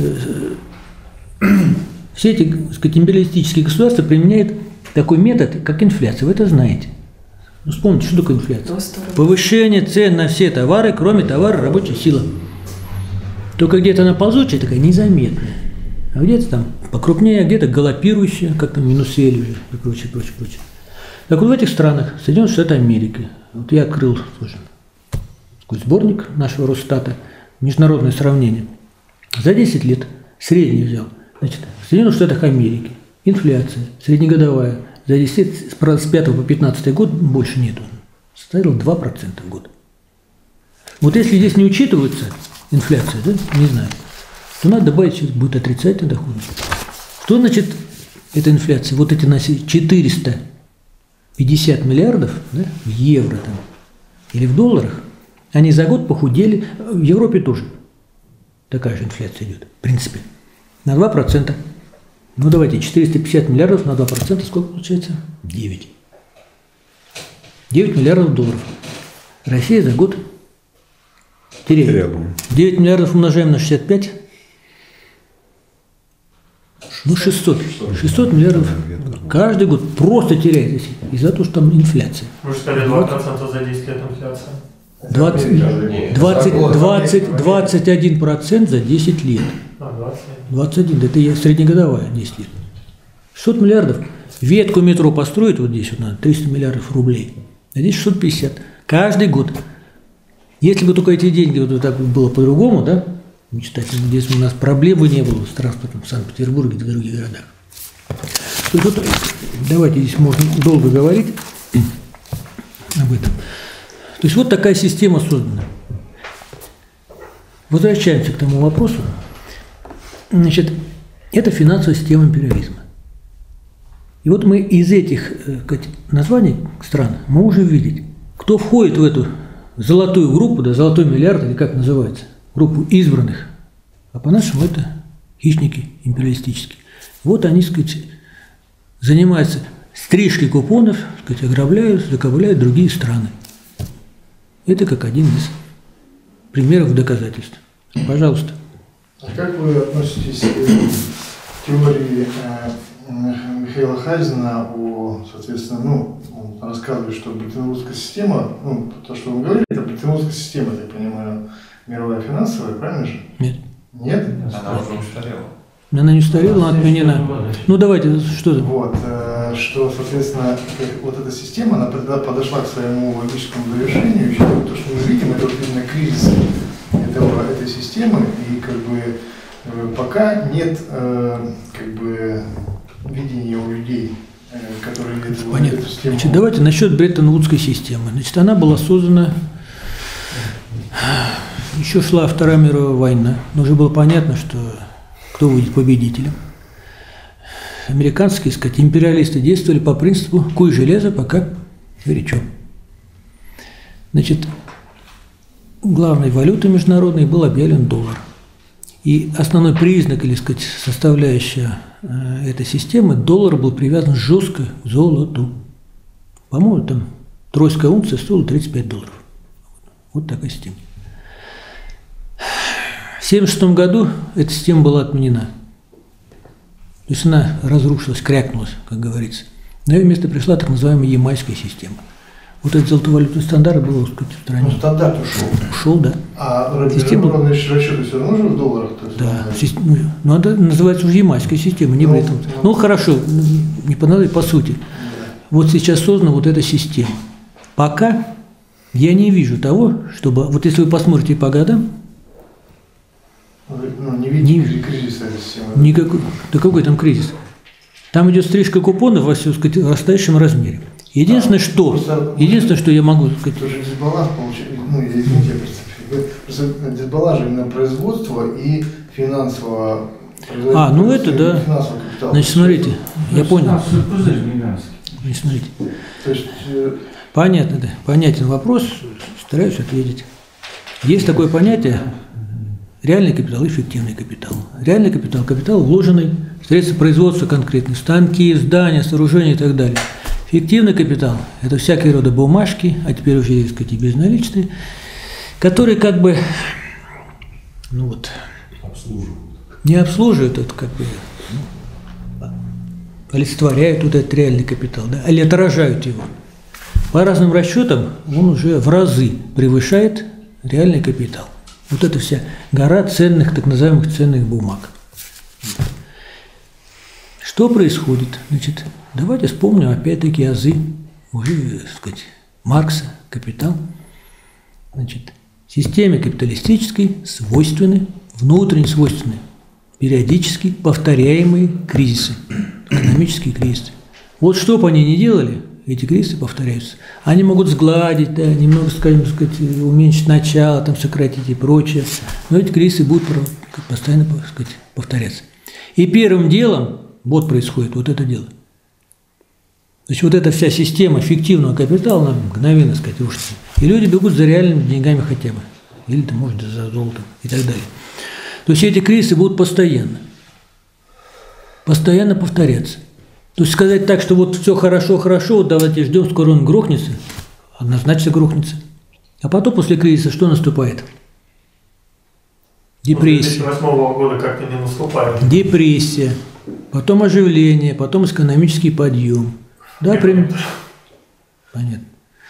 Speaker 1: Все эти, так сказать, империалистические государства применяют такой метод, как инфляция. Вы это знаете. Ну, вспомните, что такое инфляция? Повышение цен на все товары, кроме товара рабочей силы. Только где-то она ползучая, такая незаметная. А где-то там покрупнее, а где-то галопирующая, как там Минусели и прочее, прочее, прочее. Так вот в этих странах, Соединенные Штаты Америки, вот я открыл слушай, такой сборник нашего Росстата, международное сравнение. За десять лет средний взял. Значит, в Соединенных Штатах Америки инфляция среднегодовая за десять лет с пятого по пятнадцатый год больше нету, составила два процента в год. Вот если здесь не учитывается инфляция, да, не знаю, то надо добавить, что будет отрицательный доход. Что значит эта инфляция? Вот эти наши четыреста пятьдесят миллиардов, да, в евро там, или в долларах, они за год похудели. В Европе тоже такая же инфляция идет, в принципе, на два процента. Ну давайте, четыреста пятьдесят миллиардов на два процента, сколько получается? девять. девять миллиардов долларов. Россия за год теряет.
Speaker 6: Рядом.
Speaker 1: девять миллиардов умножаем на шестьдесят пять. Ну, шестьсот. шестьсот миллиардов каждый год просто теряет из-за того, что там инфляция.
Speaker 3: Вы же сказали два процента за десять лет инфляция.
Speaker 1: двадцать, двадцать, двадцать, двадцать один процент за десять лет. двадцать один, это я среднегодовая десять лет. шестьсот миллиардов. Ветку метро построить вот здесь вот надо, триста миллиардов рублей. А здесь шестьсот пятьдесят. Каждый год. Если бы только эти деньги вот так было по-другому, да, мечтательно, здесь у нас проблем бы не было с транспортом в Санкт-Петербурге и в других городах. То есть, вот, давайте здесь можно долго говорить об этом. То есть вот такая система создана. Возвращаемся к тому вопросу. Значит, это финансовая система империализма. И вот мы из этих э, названий стран можем видеть, кто входит в эту золотую группу, да, золотой миллиард, или как называется, группу избранных. А по-нашему это хищники империалистические. Вот они, так сказать, занимаются стрижкой купонов, так сказать, ограбляют, закабаляют другие страны. Это как один из примеров доказательств. Пожалуйста.
Speaker 9: А как вы относитесь к теории Михаила Хайзена о, соответственно, ну, он рассказывает, что бреттон-вудская система, ну, то, что вы говорили, это бреттон-вудская система, я понимаю, мировая финансовая, правильно же?
Speaker 1: Нет.
Speaker 9: Нет?
Speaker 2: Она уже устарела.
Speaker 1: Она не устарела, она отменена. Ну давайте, что это?
Speaker 9: Вот, э, что, соответственно, вот эта система, она тогда подошла к своему логическому завершению, и то, что мы видим, это вот именно кризис этого, этой системы, и как бы э, пока нет э, как бы видения у людей, э, которые видят
Speaker 1: Понятно.
Speaker 9: эту систему.
Speaker 1: Значит, давайте насчет Бреттон-Вудской системы. Значит, она была создана, еще шла Вторая мировая война, но уже было понятно, что кто будет победителем. Американские, так сказать, империалисты действовали по принципу «куй железо, пока горячо». Значит, главной валютой международной был объявлен доллар. И основной признак, или, сказать, составляющая э, этой системы, доллар был привязан жестко к золоту. По-моему, там тройская унция стоила тридцать пять долларов. Вот такая система. В тысяча девятьсот семьдесят шестом году эта система была отменена. То есть она разрушилась, крякнулась, как говорится. На ее место пришла так называемая ямайская система. Вот этот золотовалютный стандарт был, так сказать, в стране.
Speaker 9: Ну, стандарт ушел.
Speaker 1: Ушел, да.
Speaker 9: А
Speaker 1: система...
Speaker 9: расчеты все равно же в долларах? То есть,
Speaker 1: да, ну, ну, это называется уже ямайская система, не
Speaker 9: ну,
Speaker 1: Бреттон.
Speaker 9: Ну,
Speaker 1: ну, хорошо, не по названию, по сути. Да. Вот сейчас создана вот эта система. Пока я не вижу того, чтобы, вот если вы посмотрите по годам,
Speaker 9: ну, не видите
Speaker 1: не,
Speaker 9: кризиса этой системы?
Speaker 1: Никакой, да какой там кризис? Там идет стрижка купонов во всем, сказать, растающем размере. Единственное, а, что, просто, единственное, что я могу сказать.
Speaker 9: Тоже дисбаланс получается, ну, я извините, я просто, просто дисбаланс же именно производства и финансового.
Speaker 1: А, ну это да. Значит, смотрите, я понял. Значит, смотрите.
Speaker 9: То есть, э...
Speaker 1: Понятно, да, понятен вопрос, стараюсь ответить. Есть такое понятие реальный капитал и фиктивный капитал. Реальный капитал – капитал, вложенный в средства производства конкретных, станки, здания, сооружения и так далее. Фиктивный капитал – это всякие рода бумажки, а теперь уже, так сказать, и безналичные, которые как бы, ну вот,
Speaker 5: обслуживают.
Speaker 1: Не обслуживают, это как бы, ну, олицетворяют вот этот реальный капитал, да, или отражают его. По разным расчетам он уже в разы превышает реальный капитал. Вот это вся гора ценных, так называемых ценных бумаг. Что происходит? Значит, давайте вспомним опять-таки азы уже, так сказать, Маркса, «Капитал». Значит, системе капиталистической свойственны, внутренне свойственны периодически повторяемые кризисы, экономические кризисы. Вот что бы они ни делали, эти кризисы повторяются. Они могут сгладить, да, немного, скажем, сказать, уменьшить начало, там, сократить и прочее, но эти кризисы будут постоянно, так сказать, повторяться. И первым делом вот происходит вот это дело. То есть вот эта вся система фиктивного капитала, она мгновенно, так сказать, рушится. И люди бегут за реальными деньгами хотя бы. Или, там, может, за золотом и так далее. То есть эти кризисы будут постоянно. Постоянно повторяться. То есть сказать так, что вот все хорошо-хорошо, вот давайте ждем, скоро он грохнется, однозначно грохнется. А потом после кризиса что наступает? Депрессия.
Speaker 3: две тысячи восьмого года как-то не наступает.
Speaker 1: Депрессия, потом оживление, потом экономический подъем. Да, примерно. Понятно.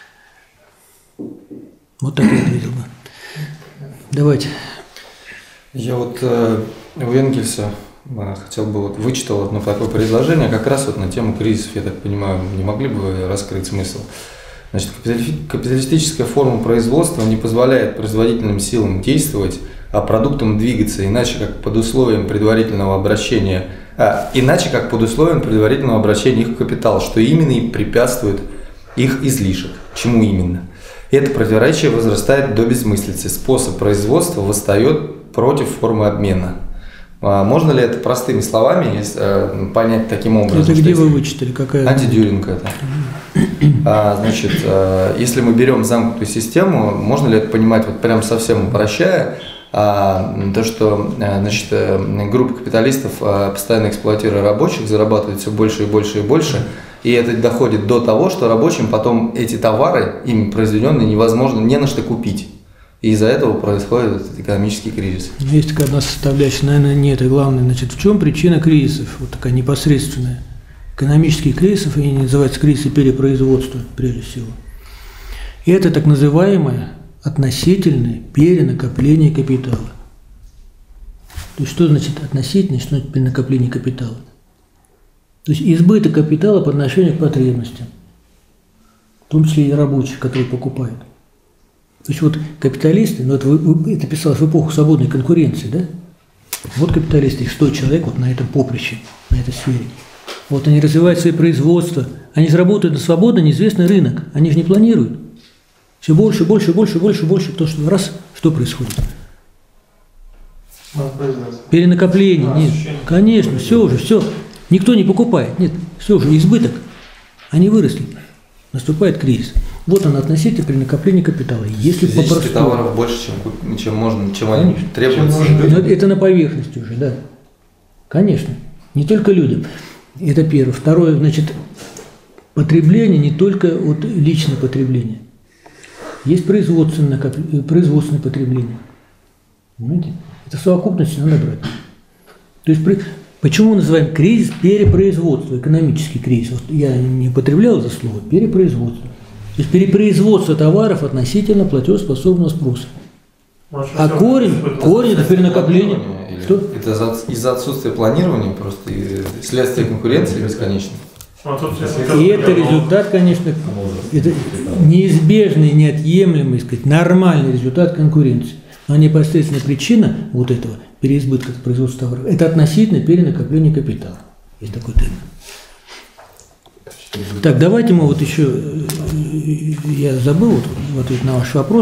Speaker 1: Вот так я ответил бы. Давайте.
Speaker 10: Я вот э, у Энгельса э, хотел бы, вот вычитал одно такое предложение, как раз вот на тему кризисов, я так понимаю, не могли бы вы раскрыть смысл? Значит, капиталистическая форма производства не позволяет производительным силам действовать, а продуктам двигаться, иначе как под условием предварительного обращения, а, иначе как под условием предварительного обращения их в капитал, что именно и препятствует их излишек. Чему именно? Это противоречие возрастает до бессмыслицы. Способ производства восстает против формы обмена. А можно ли это простыми словами если, понять таким образом?
Speaker 1: Это где вы вычитали? Какая?
Speaker 10: Антидюринг это. А, значит, если мы берем замкнутую систему, можно ли это понимать вот прям совсем упрощая? А, то, что значит, группа капиталистов, постоянно эксплуатируя рабочих, зарабатывает все больше и больше и больше, и это доходит до того, что рабочим потом эти товары, ими произведенные, невозможно не на что купить. И из-за этого происходит этот экономический кризис.
Speaker 1: Есть такая одна составляющая, наверное, не это главное. Значит, в чем причина кризисов? Вот такая непосредственная. Экономических кризисов, и они называются кризисы перепроизводства, прежде всего. И это так называемое относительное перенакопление капитала. То есть, что значит относительное, что значит перенакопление капитала? То есть, избыток капитала по отношению к потребностям, в том числе и рабочих, которые покупают. То есть, вот капиталисты, ну это, это писалось в эпоху свободной конкуренции, да? Вот капиталисты, их сто человек вот на этом поприще, на этой сфере. Вот они развивают свои производства, они заработают на свободный, неизвестный рынок, они же не планируют. Все больше, больше, больше, больше, больше, то что раз, что происходит? Перенакопление, нет, конечно, все уже, все, никто не покупает, нет, все уже, избыток, они выросли, наступает кризис. Вот он относительно перенакопления капитала. Если
Speaker 10: физических товаров больше, чем, чем можно, чем они требуются.
Speaker 1: Это на поверхности уже, да, конечно, не только людям. Это первое. Второе, значит, потребление не только вот личное потребление. Есть производственное, производственное потребление. Понимаете? Это совокупность надо брать. То есть, почему мы называем кризис перепроизводства, экономический кризис? Вот я не употреблял это слово, перепроизводство. То есть, перепроизводство товаров относительно платежеспособного спроса. Может, а корень, корень это перенакопление.
Speaker 10: Что? Это из-за отсутствия планирования, просто следствие конкуренции бесконечно.
Speaker 1: И это результат, конечно, это неизбежный, неотъемлемый, сказать, нормальный результат конкуренции. Но непосредственная причина вот этого переизбытка производства товаров – это относительное перенакопление капитала. Есть такой термин. Так, давайте мы вот еще, я забыл вот, в ответ на ваш вопрос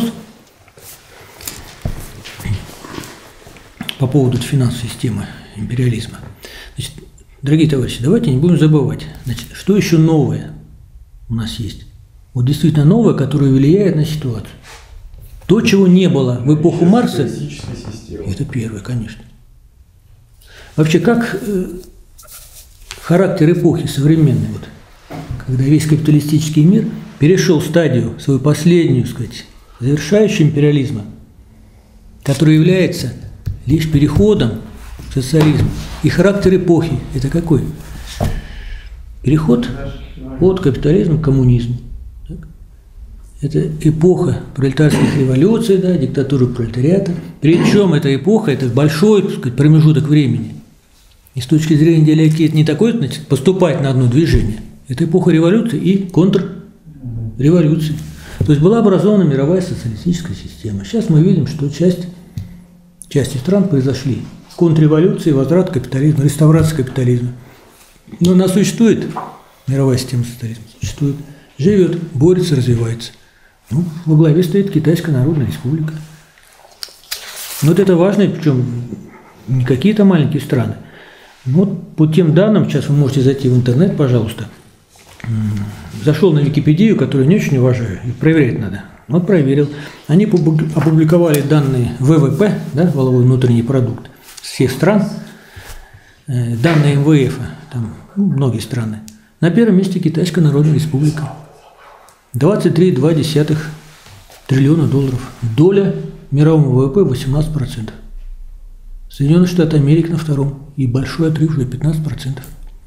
Speaker 1: по поводу финансовой системы империализма. Значит, дорогие товарищи, давайте не будем забывать, значит, что еще новое у нас есть. Вот действительно новое, которое влияет на ситуацию. То, чего не было в эпоху Маркса, это первое, конечно. Вообще, как э, характер эпохи современной, вот, когда весь капиталистический мир перешел в стадию, свою последнюю, сказать, завершающую империализма, который является лишь переходом к социализму. И характер эпохи – это какой? Переход от капитализма к коммунизму. Так? Это эпоха пролетарских революций, да, диктатуры пролетариата. Причем эта эпоха – это большой, так сказать, промежуток времени. И с точки зрения диалектики это не такое, значит, поступать на одно движение. Это эпоха революции и контрреволюции. То есть была образована мировая социалистическая система. Сейчас мы видим, что часть, части стран произошли контрреволюция, возврат капитализма, реставрация капитализма. Но она существует, мировая система социализма существует, живет, борется, развивается. Ну, во главе стоит Китайская Народная Республика. Но вот это важно, причем не какие-то маленькие страны. Вот по тем данным, сейчас вы можете зайти в интернет, пожалуйста. Зашел на Википедию, которую не очень уважаю, и проверять надо. Вот проверил. Они опубликовали данные вэ вэ пэ, да, валовой внутренний продукт, всех стран, данные эм вэ эф, там ну, многие страны. На первом месте Китайская Народная Республика. двадцать три целых две десятых триллиона долларов. Доля мирового вэ вэ пэ восемнадцать процентов. Соединенные Штаты Америки на втором. И большой отрыв уже пятнадцать процентов.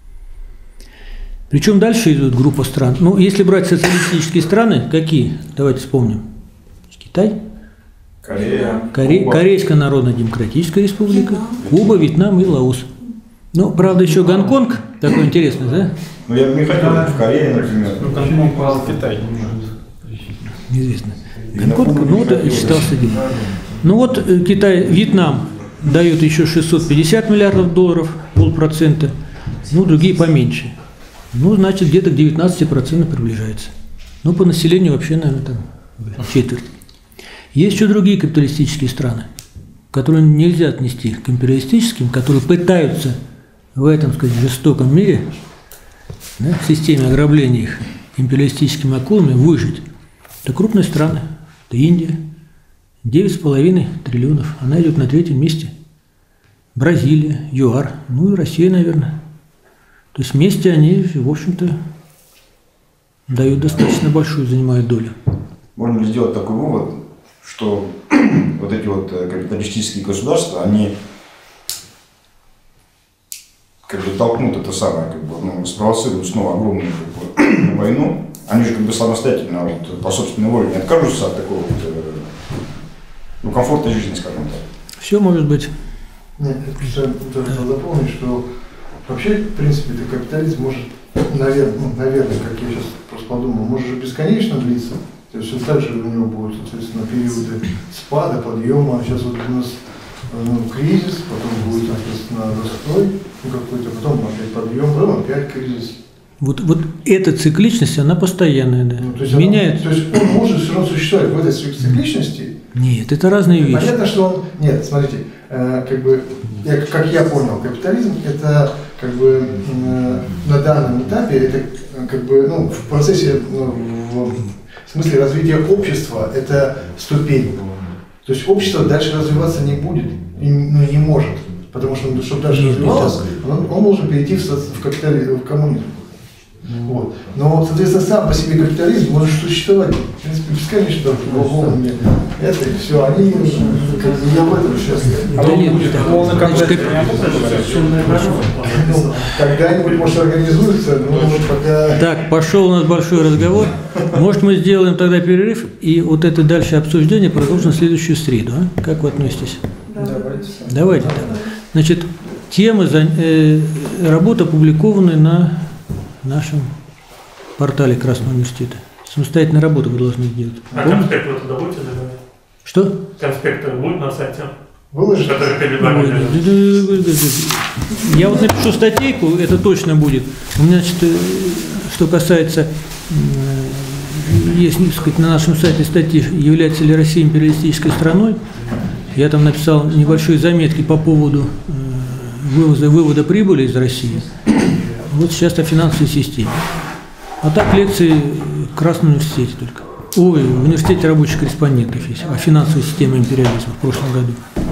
Speaker 1: Причем дальше идет группа стран. Ну, если брать социалистические страны, какие? Давайте вспомним. Китай,
Speaker 4: Корея,
Speaker 1: Коре... Корейская Народно-Демократическая Республика, Куба, Вьетнам и Лаос. Ну, правда, еще Гонконг, такой интересный, да?
Speaker 4: Ну, я бы не хотел в Корее, например.
Speaker 8: Ну, Гонконг попал в Китай.
Speaker 1: Неизвестно. Гонконг, ну, вот считался один. Ну, вот Китай, Вьетнам дает еще шестьсот пятьдесят миллиардов долларов, полпроцента, ну, другие поменьше. Ну, значит, где-то к девятнадцати процентам приближается. Ну, по населению вообще, наверное, там четверть. Есть еще другие капиталистические страны, которые нельзя отнести к империалистическим, которые пытаются в этом, сказать, жестоком мире, да, в системе ограбления их империалистическими акулами выжить. Это крупные страны. Это Индия, девять с половиной триллионов. Она идет на третьем месте. Бразилия, ЮАР, ну и Россия, наверное. То есть вместе они, в общем-то, дают достаточно большую, занимают долю.
Speaker 4: Можно ли сделать такой вывод, что вот эти вот капиталистические государства, они как бы толкнут это самое, как бы, ну, спровоцируют снова огромную как бы, войну, они же как бы самостоятельно, вот, по собственной воле не откажутся от такого вот, ну, комфорта жизни, скажем так.
Speaker 1: Все может быть.
Speaker 9: Нет, я тоже хотел дополнить, что вообще, в принципе, это капитализм может, наверное, ну, наверное, как я сейчас просто подумал, может же бесконечно длиться. То есть он также у него будут, соответственно, периоды спада, подъема. Сейчас вот у нас ну, кризис, потом будет, соответственно, застой, ну, какой-то, потом опять подъем, потом опять кризис.
Speaker 1: Вот, вот эта цикличность, она постоянная, да.
Speaker 9: Ну, то есть
Speaker 1: меняет.
Speaker 9: Она, то есть он может все равно существовать в этой цикличности.
Speaker 1: Нет, это разные вещи.
Speaker 9: Понятно, что он. Нет, смотрите, э, как бы, я, как я понял, капитализм это как бы э, на данном этапе это как бы ну, в процессе, ну, в, в смысле развития общества это ступень. То есть общество дальше развиваться не будет, и, ну, не может. Потому что, чтобы дальше развивалось, он, он должен перейти в, в, капитализм, в коммунизм. Вот. Но, соответственно, сам по себе капитализм может существовать, в принципе, бесконечно волнами. Это и все, они, как бы, я в этом сейчас.
Speaker 1: Да а нет, будет
Speaker 9: полный комплект. Ну, когда-нибудь, может, организуется, но может пока...
Speaker 1: Так, пошел у нас большой разговор. Может, мы сделаем тогда перерыв, и вот это дальше обсуждение продолжим в следующую среду. А? Как вы относитесь?
Speaker 9: Да. Давайте.
Speaker 1: Давайте. Да. Значит, темы, э, работы опубликованы на нашем портале Красного университета. Самостоятельную работу вы должны делать.
Speaker 3: А конспект вы туда будете добавить?
Speaker 1: Что?
Speaker 3: Конспекты будут на сайте?
Speaker 9: Выложите?
Speaker 1: Я вот напишу статейку, это точно будет. У меня, значит, что касается, есть, так сказать, на нашем сайте статьи, является ли Россия империалистической страной. Я там написал небольшие заметки по поводу вывода, вывода прибыли из России. Вот сейчас о финансовой системе. А так лекции в Красном университете только. Ой, в университете рабочих корреспондентов есть о финансовой системе империализма в прошлом году.